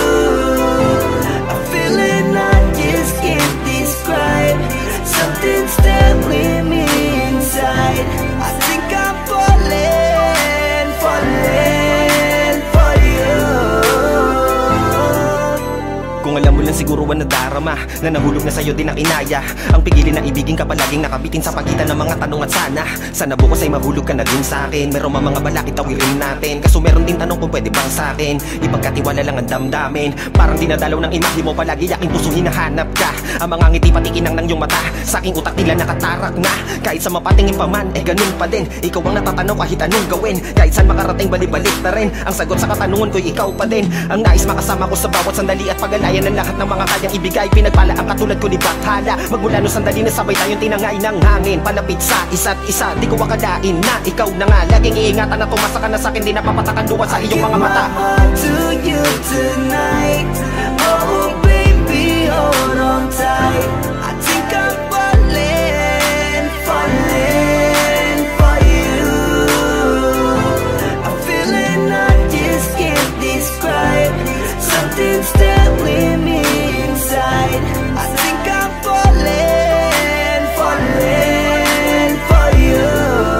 A feeling I just can't describe. Something's telling me inside. I think I'm falling, falling for you. Kung alam mo lang siguro ang nadarama problema na nahulog na sa'yo din ang inaya. Ang pigilin na ibigin ka palaging nakabitin sa pagitan ng mga tanong at sana Sana bukas ay mahulog ka na din sa'kin. Meron mang mga balakid tawirin natin, kaso meron din tanong kung pwede bang sa'kin ipagkatiwala lang ang damdamin. Parang dinadalaw ng imahe mo, palagi aking puso hinahanap ka. Ang mga ngiti pati kinang ng iyong mata, sa aking utak nila nakatarak na. Kahit sa mapatingin pa man, eh ganun pa din. Ikaw ang natatanaw kahit anong gawin. Kahit saan makarating balibalik na rin. Ang sagot sa katanungan ko'y ikaw pa din. Ang nais makasama ko sa bawat sandali at pag-alayan ng lahat ng mga kayang ibigay. Pinagpala ang katulad ko ni Bathala. Magmula no sandali na sabay tayong tinangay ng hangin. Palapit sa isa't isa, di ko akalain na ikaw na nga. Laging iingatan na tumasa ka na sa'kin, di napapatakan luwa sa iyong mga mata. To you tonight, oh baby, hold on tight. I think I'm falling, falling for you. I'm feeling I just can't describe. Something's telling me inside. I think I'm falling, falling for you.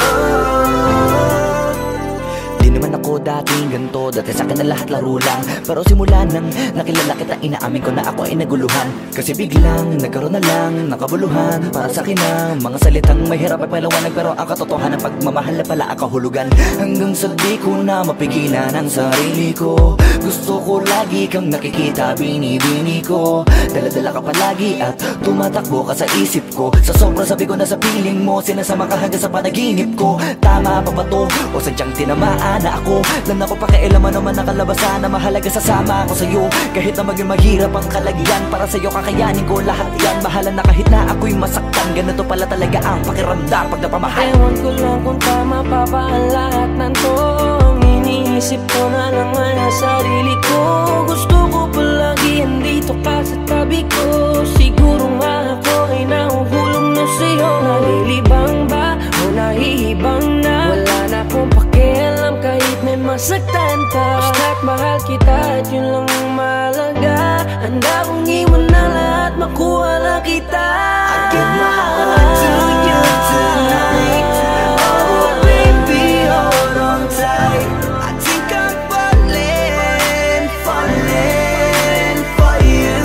Di naman ako dating ganito, dati sa akin na lahat laro lang. Pero simula nang nakilala kita, inaamin ko na ako ay naguluhan. Kasi biglang nagkaroon na lang nakabuluhan. Para sa akin ang mga salitang mahirap ay palawanag, pero ang katotohanan pagmamahal na pala ang kahulugan. Hanggang sa di ko na mapigilan ang sarili ko, gusto ko lagi kang nakikita, binibini ko. Dala-dala ka palagi at tumatakbo ka sa isip ko. Sa sobrang sabi ko na sa piling mo, sinasama ka hanggang sa panaginip ko. Tama pa ba to? O sadyang tinamaan na ako? Lan ako pakialaman naman nakalabasan na mahalaga sasama ako sa'yo. Kahit na maging maghirap ang kalagyan, para sa'yo kakayanin ko lahat yan. Mahala na kahit na ako'y masaktan, ganito pala talaga ang pakiramdam pag napamahal. Ewan ko lang kung tama pa ba ang lahat ng to. Ang iniisip ko na lang ay ang sarili ko. Gusto ko palagi andito ka sa tabi ko. Siguro nga ako ay nahuhulog na sa'yo. Nalilibang ba o nahihibang na? Wala na akong pakialam kahit may masaktan pa. Basta't mahal kita at yun lang ang mahalaga. Handa kong iwan na lahat, makuha lang kita. I give my heart to you tonight. Oh baby, hold on tight. I think I'm falling, falling for you.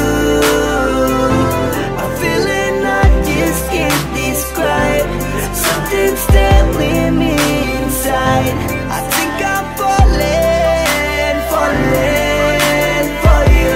I'm feeling I just can't describe. Something's telling me inside. I think I'm falling, falling for you.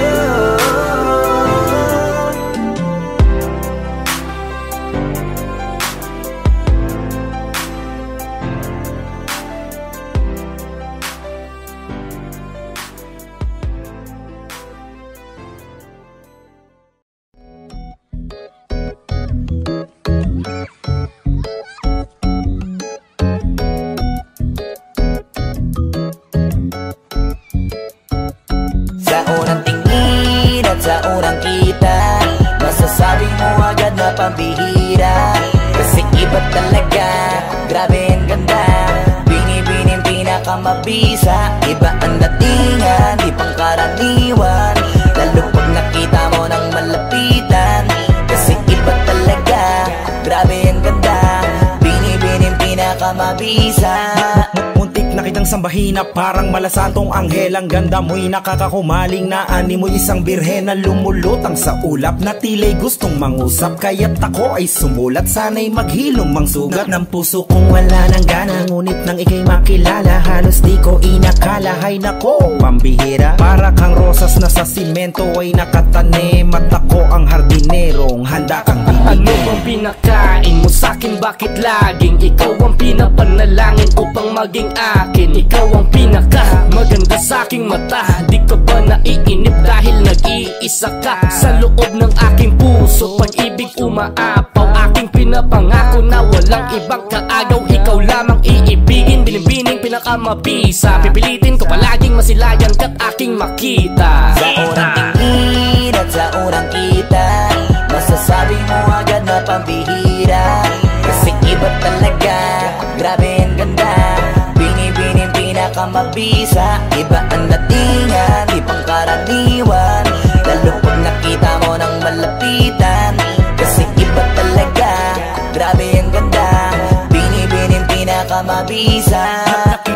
Sa unang tingin at sa unang kita, masasabi mo agad na pambihira. Kasi iba talaga, grabe ang ganda. Binibining pinakamabisa. Iba ang datingan, di pangkaraniwan. Lalo pag nakita mo ng malapitan. Kasi iba talaga, grabe ang ganda. Binibining pinakamabisa. Muntik na kitang sambahin na parang malasantong anghel. Ang ganda mo'y nakakakumaling na ani mo'y isang birhen na lumulutang sa ulap na tila'y gustong mangusap. Kaya't ako ay sumulat, sana'y maghilom mang sugat ng puso kong wala nang gana. Ngunit nang ika'y makilala, halos di ko inakala. Hay nako, pambihira, para kang rosas na sa simento ay nakatanim. At ako ang hardinerong handa kang bibigyan. Ano bang pinakain mo sa'kin? Bakit laging ikaw ang pinapanalangin upang maging akin? Ikaw ang pinaka maganda sa'king mata. Di ka ba naiinip dahil nag-iisa ka sa loob ng aking puso? Pag-ibig umaapaw, aking pinapangako na walang ibang kaagaw. Ikaw lamang iibigin, binibining pinakamabisa. Pipilitin ko palaging masilayan ka't aking makita. Sa unang tingin at sa unang kita, masasabi mo agad na pambihira. Kasi iba talaga, grabe ang ganda. Binibining pinakamabisa. Iba ang datingan, di pangkaraniwan. Lalo pag nakita mo ng malapitan. Kasi iba talaga, grabe ang ganda. Binibining pinakamabisa. Nakita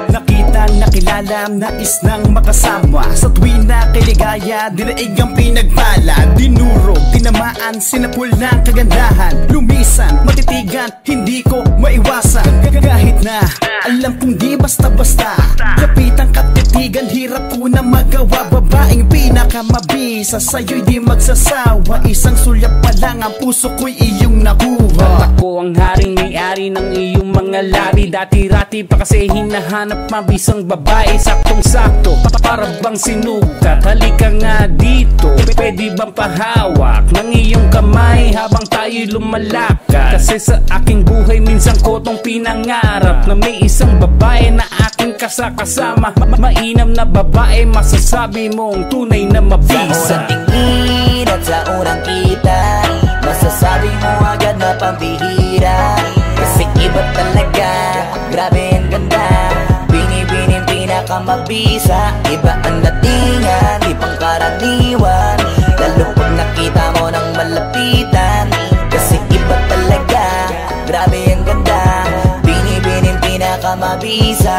kitang nakilala, nais nang makasama. Sa tuwing na kiligaya, dinaig ang pinagpala. Dinurog, tinamaan, sinapul ng kagandahan. Lumisan, matitigan, hindi ko maiwasan. Kahit na, alam kong di basta-basta. Kapitang katitigan, hirap ko na magawa. Babaeng pinakamabisa, sa'yo'y di magsasawa. Isang sulyap pa lang, ang puso ko'y iyong nakuha. Ako ang haring may-ari ng iyong mga labi. Dati-rati pa kasi hinahanap mabisang babae. Saktong-sakto, para bang sinukat. Halika nga dito, pwede bang pahawak ng iyong kamay habang tayo'y lumalakad? Kasi sa aking buhay minsan ko tong pinangarap na may isang babae na aking kasakasama. Mainam na babae, masasabi mong tunay na mabisa. Sa unang tingin at sa unang kita, masasabi mo agad na pambihira. Kasi iba talaga, grabe ang ganda. Binibining pinakamabisa. Iba ang datingan, di pangkaraniwan. Lalo pag nakita mo ng malapitan. Kasi iba talaga, grabe ang ganda. Binibining pinakamabisa.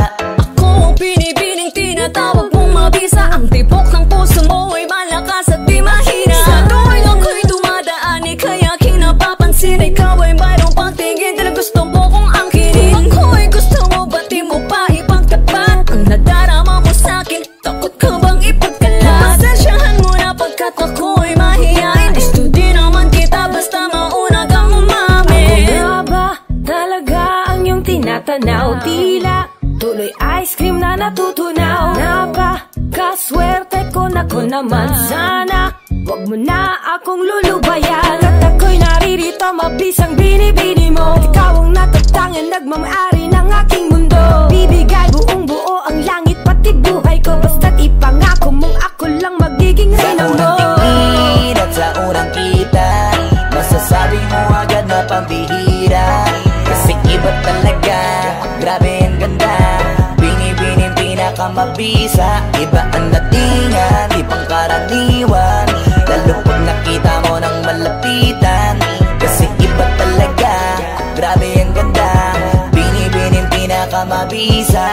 Ako binibining tinatawag mong mabisa. Ang tibok ng puso mo ay malakas at di mahina. Sa tuwing ako'y dumadaan, kaya kinapapansin. Ikaw ay mayroong pagtingin na gusto mo kong angkinin. Ako'y gusto mo, ba't di mo pa ipagtapat ang nadarama mo sa'kin? Takot ka bang ipagkalat? Pasensyahan mo na pagkat ako'y mahihain. Gusto din naman kita basta mauna kang umamin. Ako nga ba talaga ang iyong tinatanaw? Tila tuloy ice cream na natutunaw. Napakaswerte ko na ko naman. Sana wag mo na akong lulubayan. At ako'y naririto, mabisang binibini mo. Ikaw ang natatangan, nagmamari ng aking mundo. Bibigay buong buo ang langit pati buhay ko. Basta't ipangako mong ako lang magiging reyna mo. Sa unang tingin at sa unang kita, masasabi mo agad na pambihira. Kasi iba talaga, grabe ang ganda. Binibining pinakamabisa. Iba ang datingan, di pangkaraniwan. Lalo pag nakita mo ng malapitan. Kasi iba talaga, grabe ang ganda. Binibining pinakamabisa.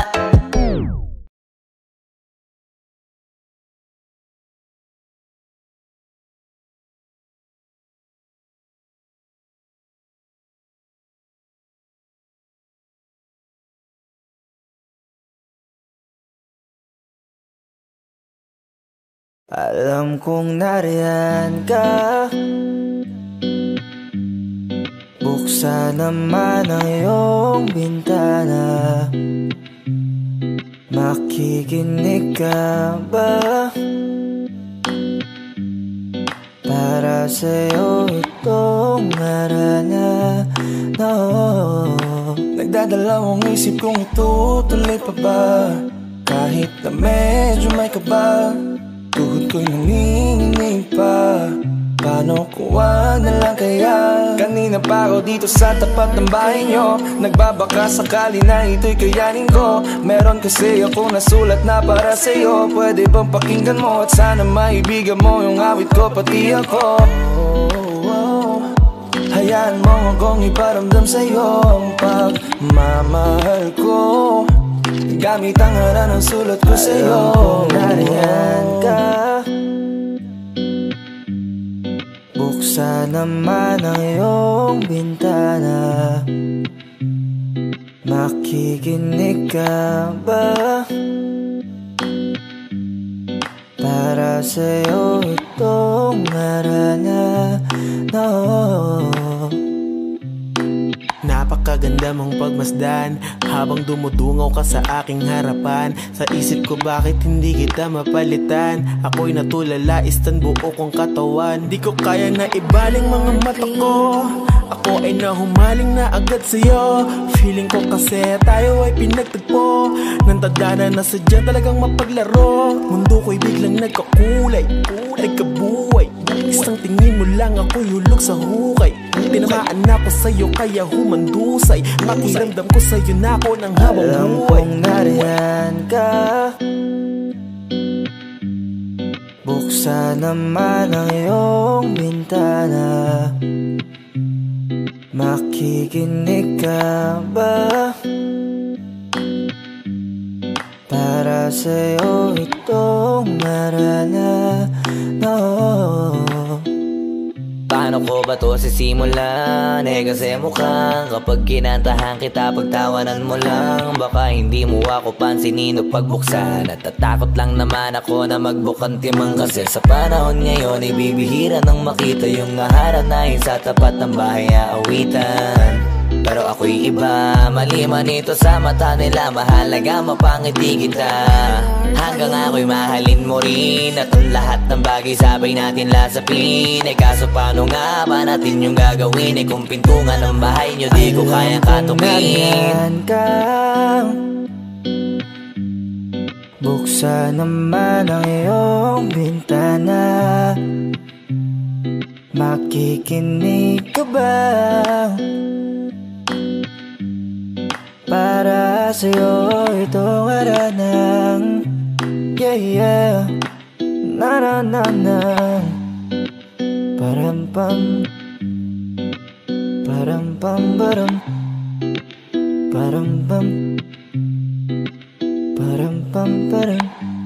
Alam kong nariyan ka. Buksan naman ang iyong bintana. Makikinig ka ba? Para sa'yo itong arana. No. Nagdadalawang isip kong itutuloy pa ba? Kahit na medyo may kaba, tuhod ko'y nanginginig pa. Paano kung wag na lang kaya? Kanina pa ako dito sa tapat ng bahay nyo, nagbabaka sakali na ito'y kayanin ko. Meron kasi ako nasulat na para sa'yo. Pwede bang pakinggan mo at sana maibigan mo yung awit ko pati ako. oh, oh. Hayaan mo akong iparamdam sa'yo ang pagmamahal ko, gamit ang hara ng sulat ko sa'yo. Alam kong nariyan ka. Buksan naman ang iyong bintana. Makikinig ka ba? Para sa'yo itong arana. No. Napakaganda mong pagmasdan habang dumudungaw ka sa aking harapan. Sa isip ko bakit hindi kita mapalitan. Ako'y natulala, istan buo kong katawan. Di ko kaya na ibaling mga mata ko. Ako ay nahumaling na agad sa'yo. Feeling ko kasi tayo ay pinagtagpo. Nang tadhana na sadya talagang mapaglaro. Mundo ko'y biglang nagkakulay, nagkabuhay. Isang tingin mo lang ako'y hulog sa hukay. Tinamaan ako sa'yo kaya humandusay. Pakiramdam ko sa'yo na ako ng habang buhay. Alam kong nariyan ka. Buksan naman ang iyong bintana. Makikinig ka ba? para sa'yo itong arala. No. Paano ko ba to sisimulan? Eh kasi mukhang kapag kinantahan kita, pagtawanan mo lang. Baka hindi mo ako pansinin o pagbuksan. At tatakot lang naman ako na magbukang timang. Kasi sa panahon ngayon ay bibihira nang makita yung naharanahin sa tapat ng bahay aawitan. Pero ako'y iba, mali man ito sa mata nila. Mahalaga mapangiti kita, hanggang ako'y mahalin mo rin. At ang lahat ng bagay sabay natin lasapin. Eh kaso paano nga ba natin yung gagawin? Eh kung pintungan ng bahay nyo di ko kayang katukin. Kang buksan naman ang iyong bintana. Makikinig ka ba? Para sa'yo itong aranang. Yeah, yeah. Na na na na. Param pam. Param pam param. Param pam. Param pam param.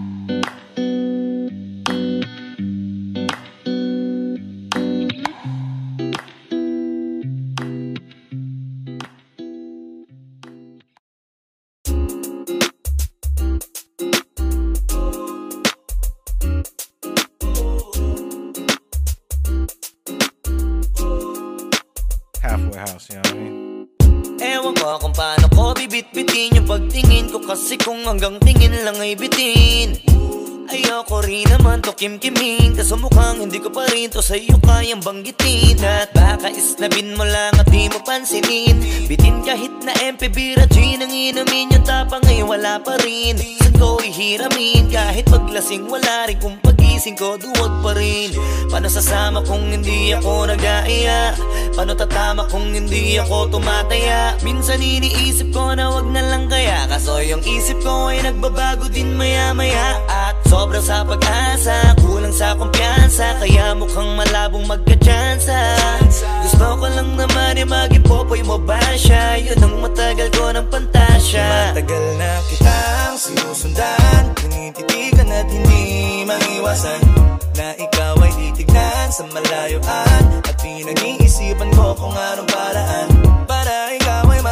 Halfway house, you know what I mean? Ewan ko kung paano ko bibit-bitin yung pagtingin ko. Kasi kung hanggang tingin lang ay bitin, ayoko rin naman to kim-kimin. Kaso mukhang hindi ko pa rin to sa'yo kayang banggitin. At baka isnabin mo lang at di mo pansinin. Bitin kahit na M P Bira G nang inumin yung tapang ay wala pa rin. Saan ko ihiramin kahit paglasing wala rin. Kung pagising ko duwag pa rin. Paano sasama kung hindi ako nag-aaya? Paano tatama kung hindi ako tumataya? Minsan iniisip ko na wag na lang kaya. Kaso yung isip ko ay nagbabago din maya-maya. At sobrang sa pag-asa, kulang sa kumpiyansa, kaya mukhang malabong magka-tsansa. Gusto ko lang naman yung mag-ipopoy mo ba siya? Yun ang matagal ko ng pantasya. Matagal na kitang sinusundan, tinititigan at hindi maiwasan na ikaw ay titignan sa malayuan. At pinag-iisipan ko kung anong paraan para ikaw ay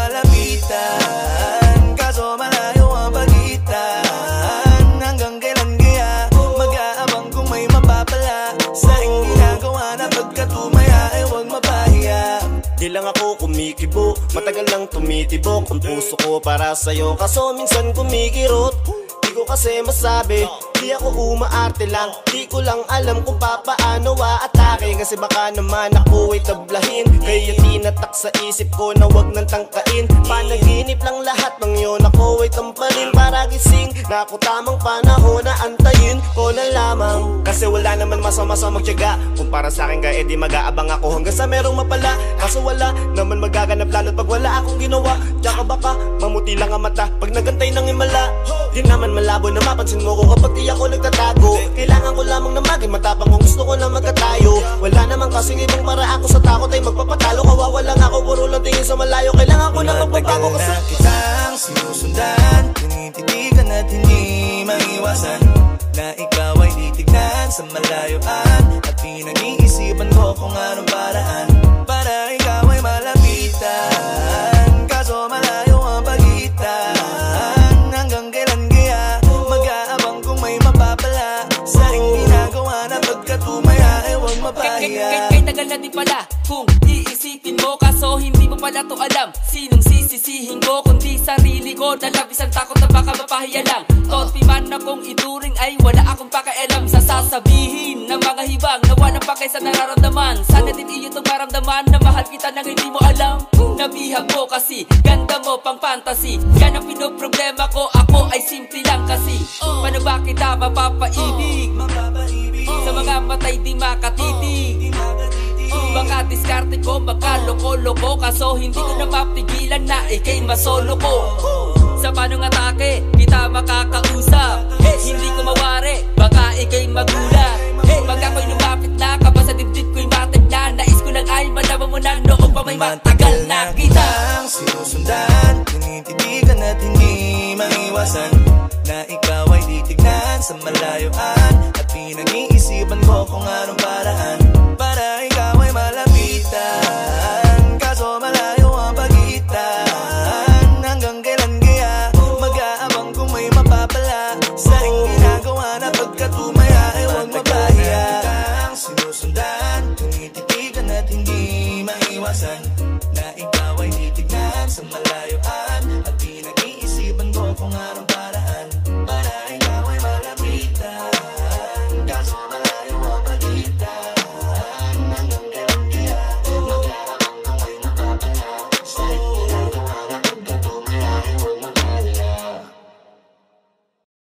malapitan. Kaso malayo ang pagitan. Hanggang kailan kaya mag-aabang kung may mapapala sa iyong ginagawa na pagkatumaya ay huwag mapahiya. Di lang ako kumikibo, matagal lang tumitibok ang puso ko para sa'yo. Kaso minsan kumikirot, di ko kasi masabi. Di ako umaarte lang, di ko lang alam kung papaano aatake. Kasi baka naman ako ay tablahin, kaya tinatak sa isip ko na wag nang tangkain. Panaginip lang lahat ng yun, ako ay tamparin para gising. Na ako tamang panahon na antayin ko na lamang. Kasi wala naman masama sa magtiyaga, kung para sa akin ka edi mag-aabang ako hanggang sa merong mapala. Kaso wala naman magaganap lalo't pag wala akong ginawa. Tsaka baka mamuti lang ang mata pag nagantay ng himala. Di naman malabo na mapansin mo ko kapag di ako nagtatago. Kailangan ko lamang na maging matapang kung gusto ko na magkatayo. Wala naman kasing ibang para ako sa takot ay magpapatalo. Kawawa lang ako, puro lang tingin sa malayo. Kailangan ko na magbabago kasi na kitang sinusundan, tinititigan at hindi maiwasan na ikaw ay titignan sa malayuan. At pinag-iisipan ko kung anong paraan para ikaw ay malapitan. Kaso malayo ang pagitan. Hanggang kailan kaya mag-aabang kung may mapapala sa iyong ginagawa na pagkatumaya ay huwag mapahiya. Kay tagal na di pala kung iisipin mo, kaso hindi mo pala to alam. Sinong sisisihin ko kundi sarili ko, na labis ang takot na baka mapahiya lang. Toti man akong ituring ay wala akong pakialam sa sasabihin ng mga hibang na walang pakay sa nararamdaman. Sana din iyo itong maramdaman na mahal kita nang hindi mo alam. Nabihag mo kasi, ganda mo pang fantasy. Yan ang pinoproblema ko, ako ay simple lang kasi. Paano ba kita mapapaibig sa mga matay di makatitig? Baka diskarte ko, baka loko-loko, kaso hindi ko na mapigilan na ikay masolo ko. Sa panong atake, kita makakausap. Hey, hindi ko mawari, baka ikay magulat. Hey, pag ako'y lumapit na, kaba sa dibdib ko'y matig na. Nais ko lang ay malaman mo na noong pa may matagal na kita. Sinusundan, tinititigan at hindi maiwasan na ikaw malayuan. At pinag-iisipan ko kung anong paraan para ikaw ay malapitan. Kaso malayo ang pagitan. Hanggang kailan kaya mag-aabang kung may mapapala sa ring ginagawa na pagkatumaya ay huwag mapahiya. Sinusundan, tumititigan at hindi maiwasan.